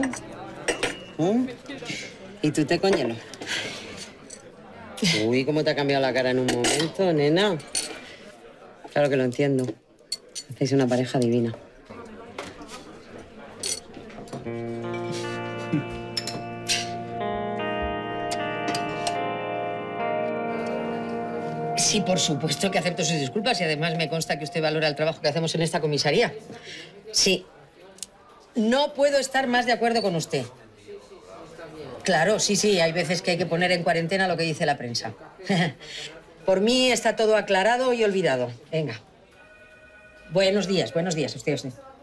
Y tu té con hielo. Uy, cómo te ha cambiado la cara en un momento, nena. Claro que lo entiendo. Hacéis una pareja divina. Sí, por supuesto que acepto sus disculpas y además me consta que usted valora el trabajo que hacemos en esta comisaría. Sí. No puedo estar más de acuerdo con usted. Claro, sí, hay veces que hay que poner en cuarentena lo que dice la prensa. Por mí está todo aclarado y olvidado. Venga. Buenos días, usted.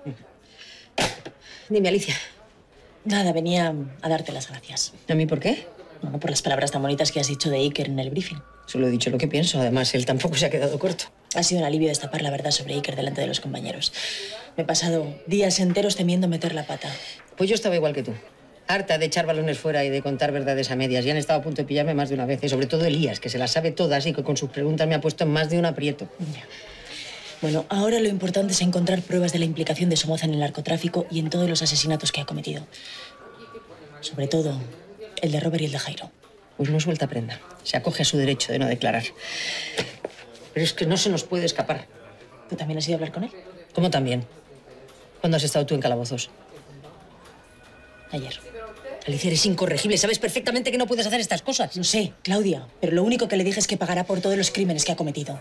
Dime, Alicia. Nada, venía a darte las gracias. ¿A mí por qué? Bueno, por las palabras tan bonitas que has dicho de Iker en el briefing. Solo he dicho lo que pienso. Además, él tampoco se ha quedado corto. Ha sido un alivio destapar la verdad sobre Iker delante de los compañeros. Me he pasado días enteros temiendo meter la pata. Pues yo estaba igual que tú. Harta de echar balones fuera y de contar verdades a medias. Ya han estado a punto de pillarme más de una vez. Y sobre todo Elías, que se las sabe todas y que con sus preguntas me ha puesto en más de un aprieto. Ya. Bueno, ahora lo importante es encontrar pruebas de la implicación de Somoza en el narcotráfico y en todos los asesinatos que ha cometido. Sobre todo, el de Robert y el de Jairo. Pues no suelta prenda. Se acoge a su derecho de no declarar. Pero es que no se nos puede escapar. ¿Tú también has ido a hablar con él? ¿Cómo también? ¿Cuándo has estado tú en calabozos? Ayer. Alicia, eres incorregible. Sabes perfectamente que no puedes hacer estas cosas. No sé, Claudia, pero lo único que le dije es que pagará por todos los crímenes que ha cometido.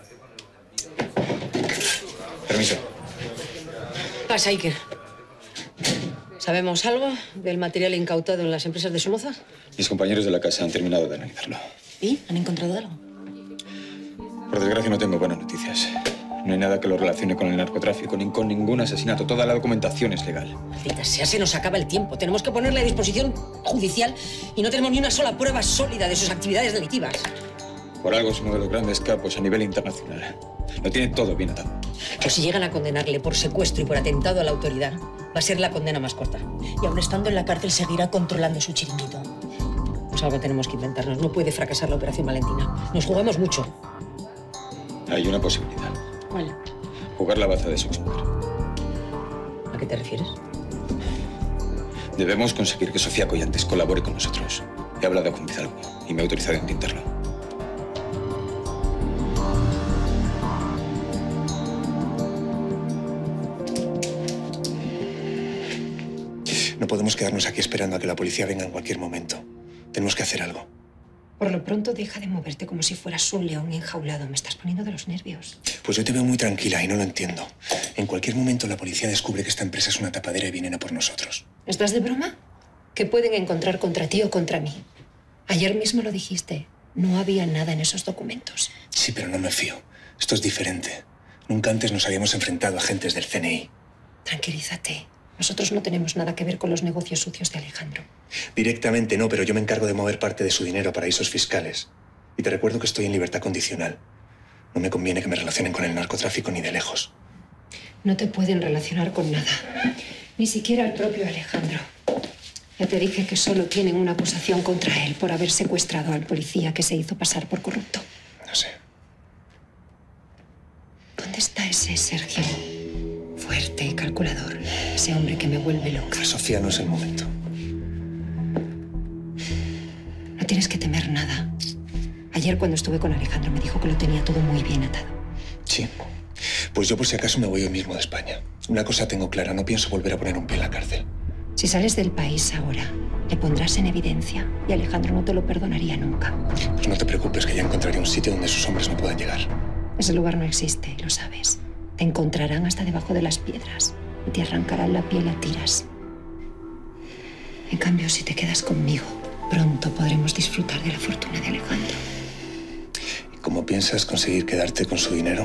Permiso. Pasa, Iker. ¿Sabemos algo del material incautado en las empresas de Somoza? Mis compañeros de la casa han terminado de analizarlo. ¿Y? ¿Han encontrado algo? Por desgracia no tengo buenas noticias. No hay nada que lo relacione con el narcotráfico ni con ningún asesinato. Toda la documentación es legal. Maldita sea, se nos acaba el tiempo. Tenemos que ponerle a disposición judicial y no tenemos ni una sola prueba sólida de sus actividades delictivas. Por algo es uno de los grandes capos a nivel internacional. Lo tiene todo bien atado. Pues si llegan a condenarle por secuestro y por atentado a la autoridad, va a ser la condena más corta. Y aun estando en la cárcel seguirá controlando su chiringuito. Pues algo tenemos que inventarnos. No puede fracasar la Operación Valentina. Nos jugamos mucho. Hay una posibilidad. ¿Cuál? Jugar la baza de su exmujer. ¿A qué te refieres? Debemos conseguir que Sofía Collantes colabore con nosotros. He hablado con Pizarro y me ha autorizado a intentarlo. No podemos quedarnos aquí esperando a que la policía venga en cualquier momento. Tenemos que hacer algo. Por lo pronto, deja de moverte como si fueras un león enjaulado. Me estás poniendo de los nervios. Pues yo te veo muy tranquila y no lo entiendo. En cualquier momento la policía descubre que esta empresa es una tapadera y vienen a por nosotros. ¿Estás de broma? ¿Qué pueden encontrar contra ti o contra mí? Ayer mismo lo dijiste. No había nada en esos documentos. Sí, pero no me fío. Esto es diferente. Nunca antes nos habíamos enfrentado a agentes del CNI. Tranquilízate. Nosotros no tenemos nada que ver con los negocios sucios de Alejandro. Directamente no, pero yo me encargo de mover parte de su dinero a paraísos fiscales. Y te recuerdo que estoy en libertad condicional. No me conviene que me relacionen con el narcotráfico ni de lejos. No te pueden relacionar con nada. Ni siquiera el propio Alejandro. Ya te dije que solo tienen una acusación contra él por haber secuestrado al policía que se hizo pasar por corrupto. No sé. ¿Dónde está ese Sergio? Fuerte y calculador. Ese hombre que me vuelve loca. Sofía, no es el momento. No tienes que temer nada. Ayer cuando estuve con Alejandro me dijo que lo tenía todo muy bien atado. Sí. Pues yo por si acaso me voy hoy mismo de España. Una cosa tengo clara, no pienso volver a poner un pie en la cárcel. Si sales del país ahora, le pondrás en evidencia y Alejandro no te lo perdonaría nunca. Pues no te preocupes, que ya encontraré un sitio donde sus hombres no puedan llegar. Ese lugar no existe, lo sabes. Te encontrarán hasta debajo de las piedras y te arrancarán la piel a tiras. En cambio, si te quedas conmigo, pronto podremos disfrutar de la fortuna de Alejandro. ¿Y cómo piensas conseguir quedarte con su dinero?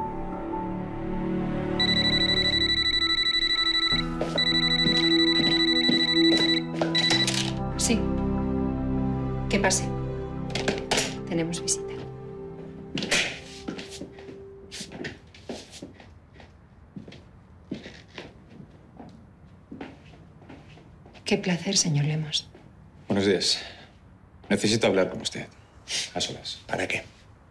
Sí. Que pase. Tenemos visita. Qué placer, señor Lemos. Buenos días. Necesito hablar con usted. A solas. ¿Para qué?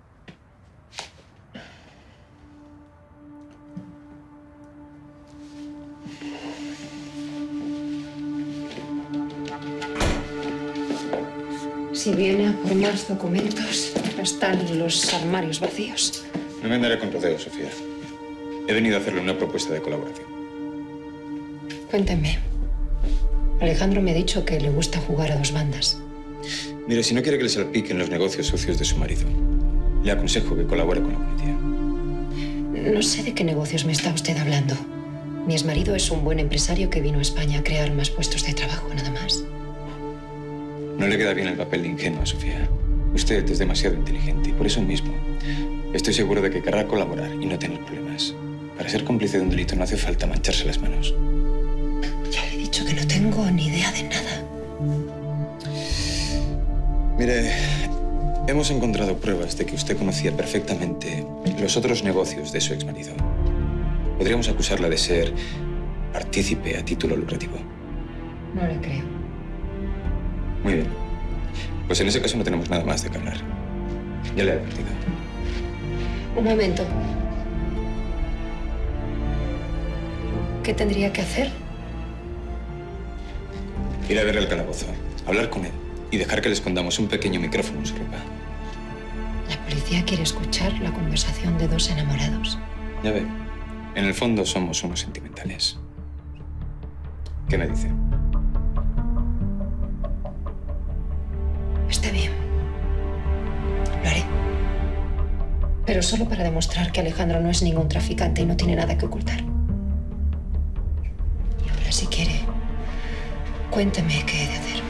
Si viene a por más documentos, están los armarios vacíos. No me andaré con rodeos, Sofía. He venido a hacerle una propuesta de colaboración. Cuénteme. Alejandro me ha dicho que le gusta jugar a dos bandas. Mire, si no quiere que le salpiquen los negocios sucios de su marido, le aconsejo que colabore con la policía. No sé de qué negocios me está usted hablando. Mi exmarido es un buen empresario que vino a España a crear más puestos de trabajo, nada más. No le queda bien el papel de ingenua, Sofía. Usted es demasiado inteligente y por eso mismo estoy seguro de que querrá colaborar y no tener problemas. Para ser cómplice de un delito no hace falta mancharse las manos. Ya le he dicho que no tengo ni idea de nada. Mire, hemos encontrado pruebas de que usted conocía perfectamente los otros negocios de su exmarido. Podríamos acusarla de ser partícipe a título lucrativo. No le creo. Muy bien. Pues en ese caso no tenemos nada más de qué hablar. Ya le he advertido. Un momento. ¿Qué tendría que hacer? Ir a ver el calabozo, hablar con él y dejar que le escondamos un pequeño micrófono en su ropa. La policía quiere escuchar la conversación de dos enamorados. Ya ve, en el fondo somos unos sentimentales. ¿Qué me dice? Está bien. Lo haré. Pero solo para demostrar que Alejandro no es ningún traficante y no tiene nada que ocultar. Y ahora, si quiere, cuénteme qué he de hacer.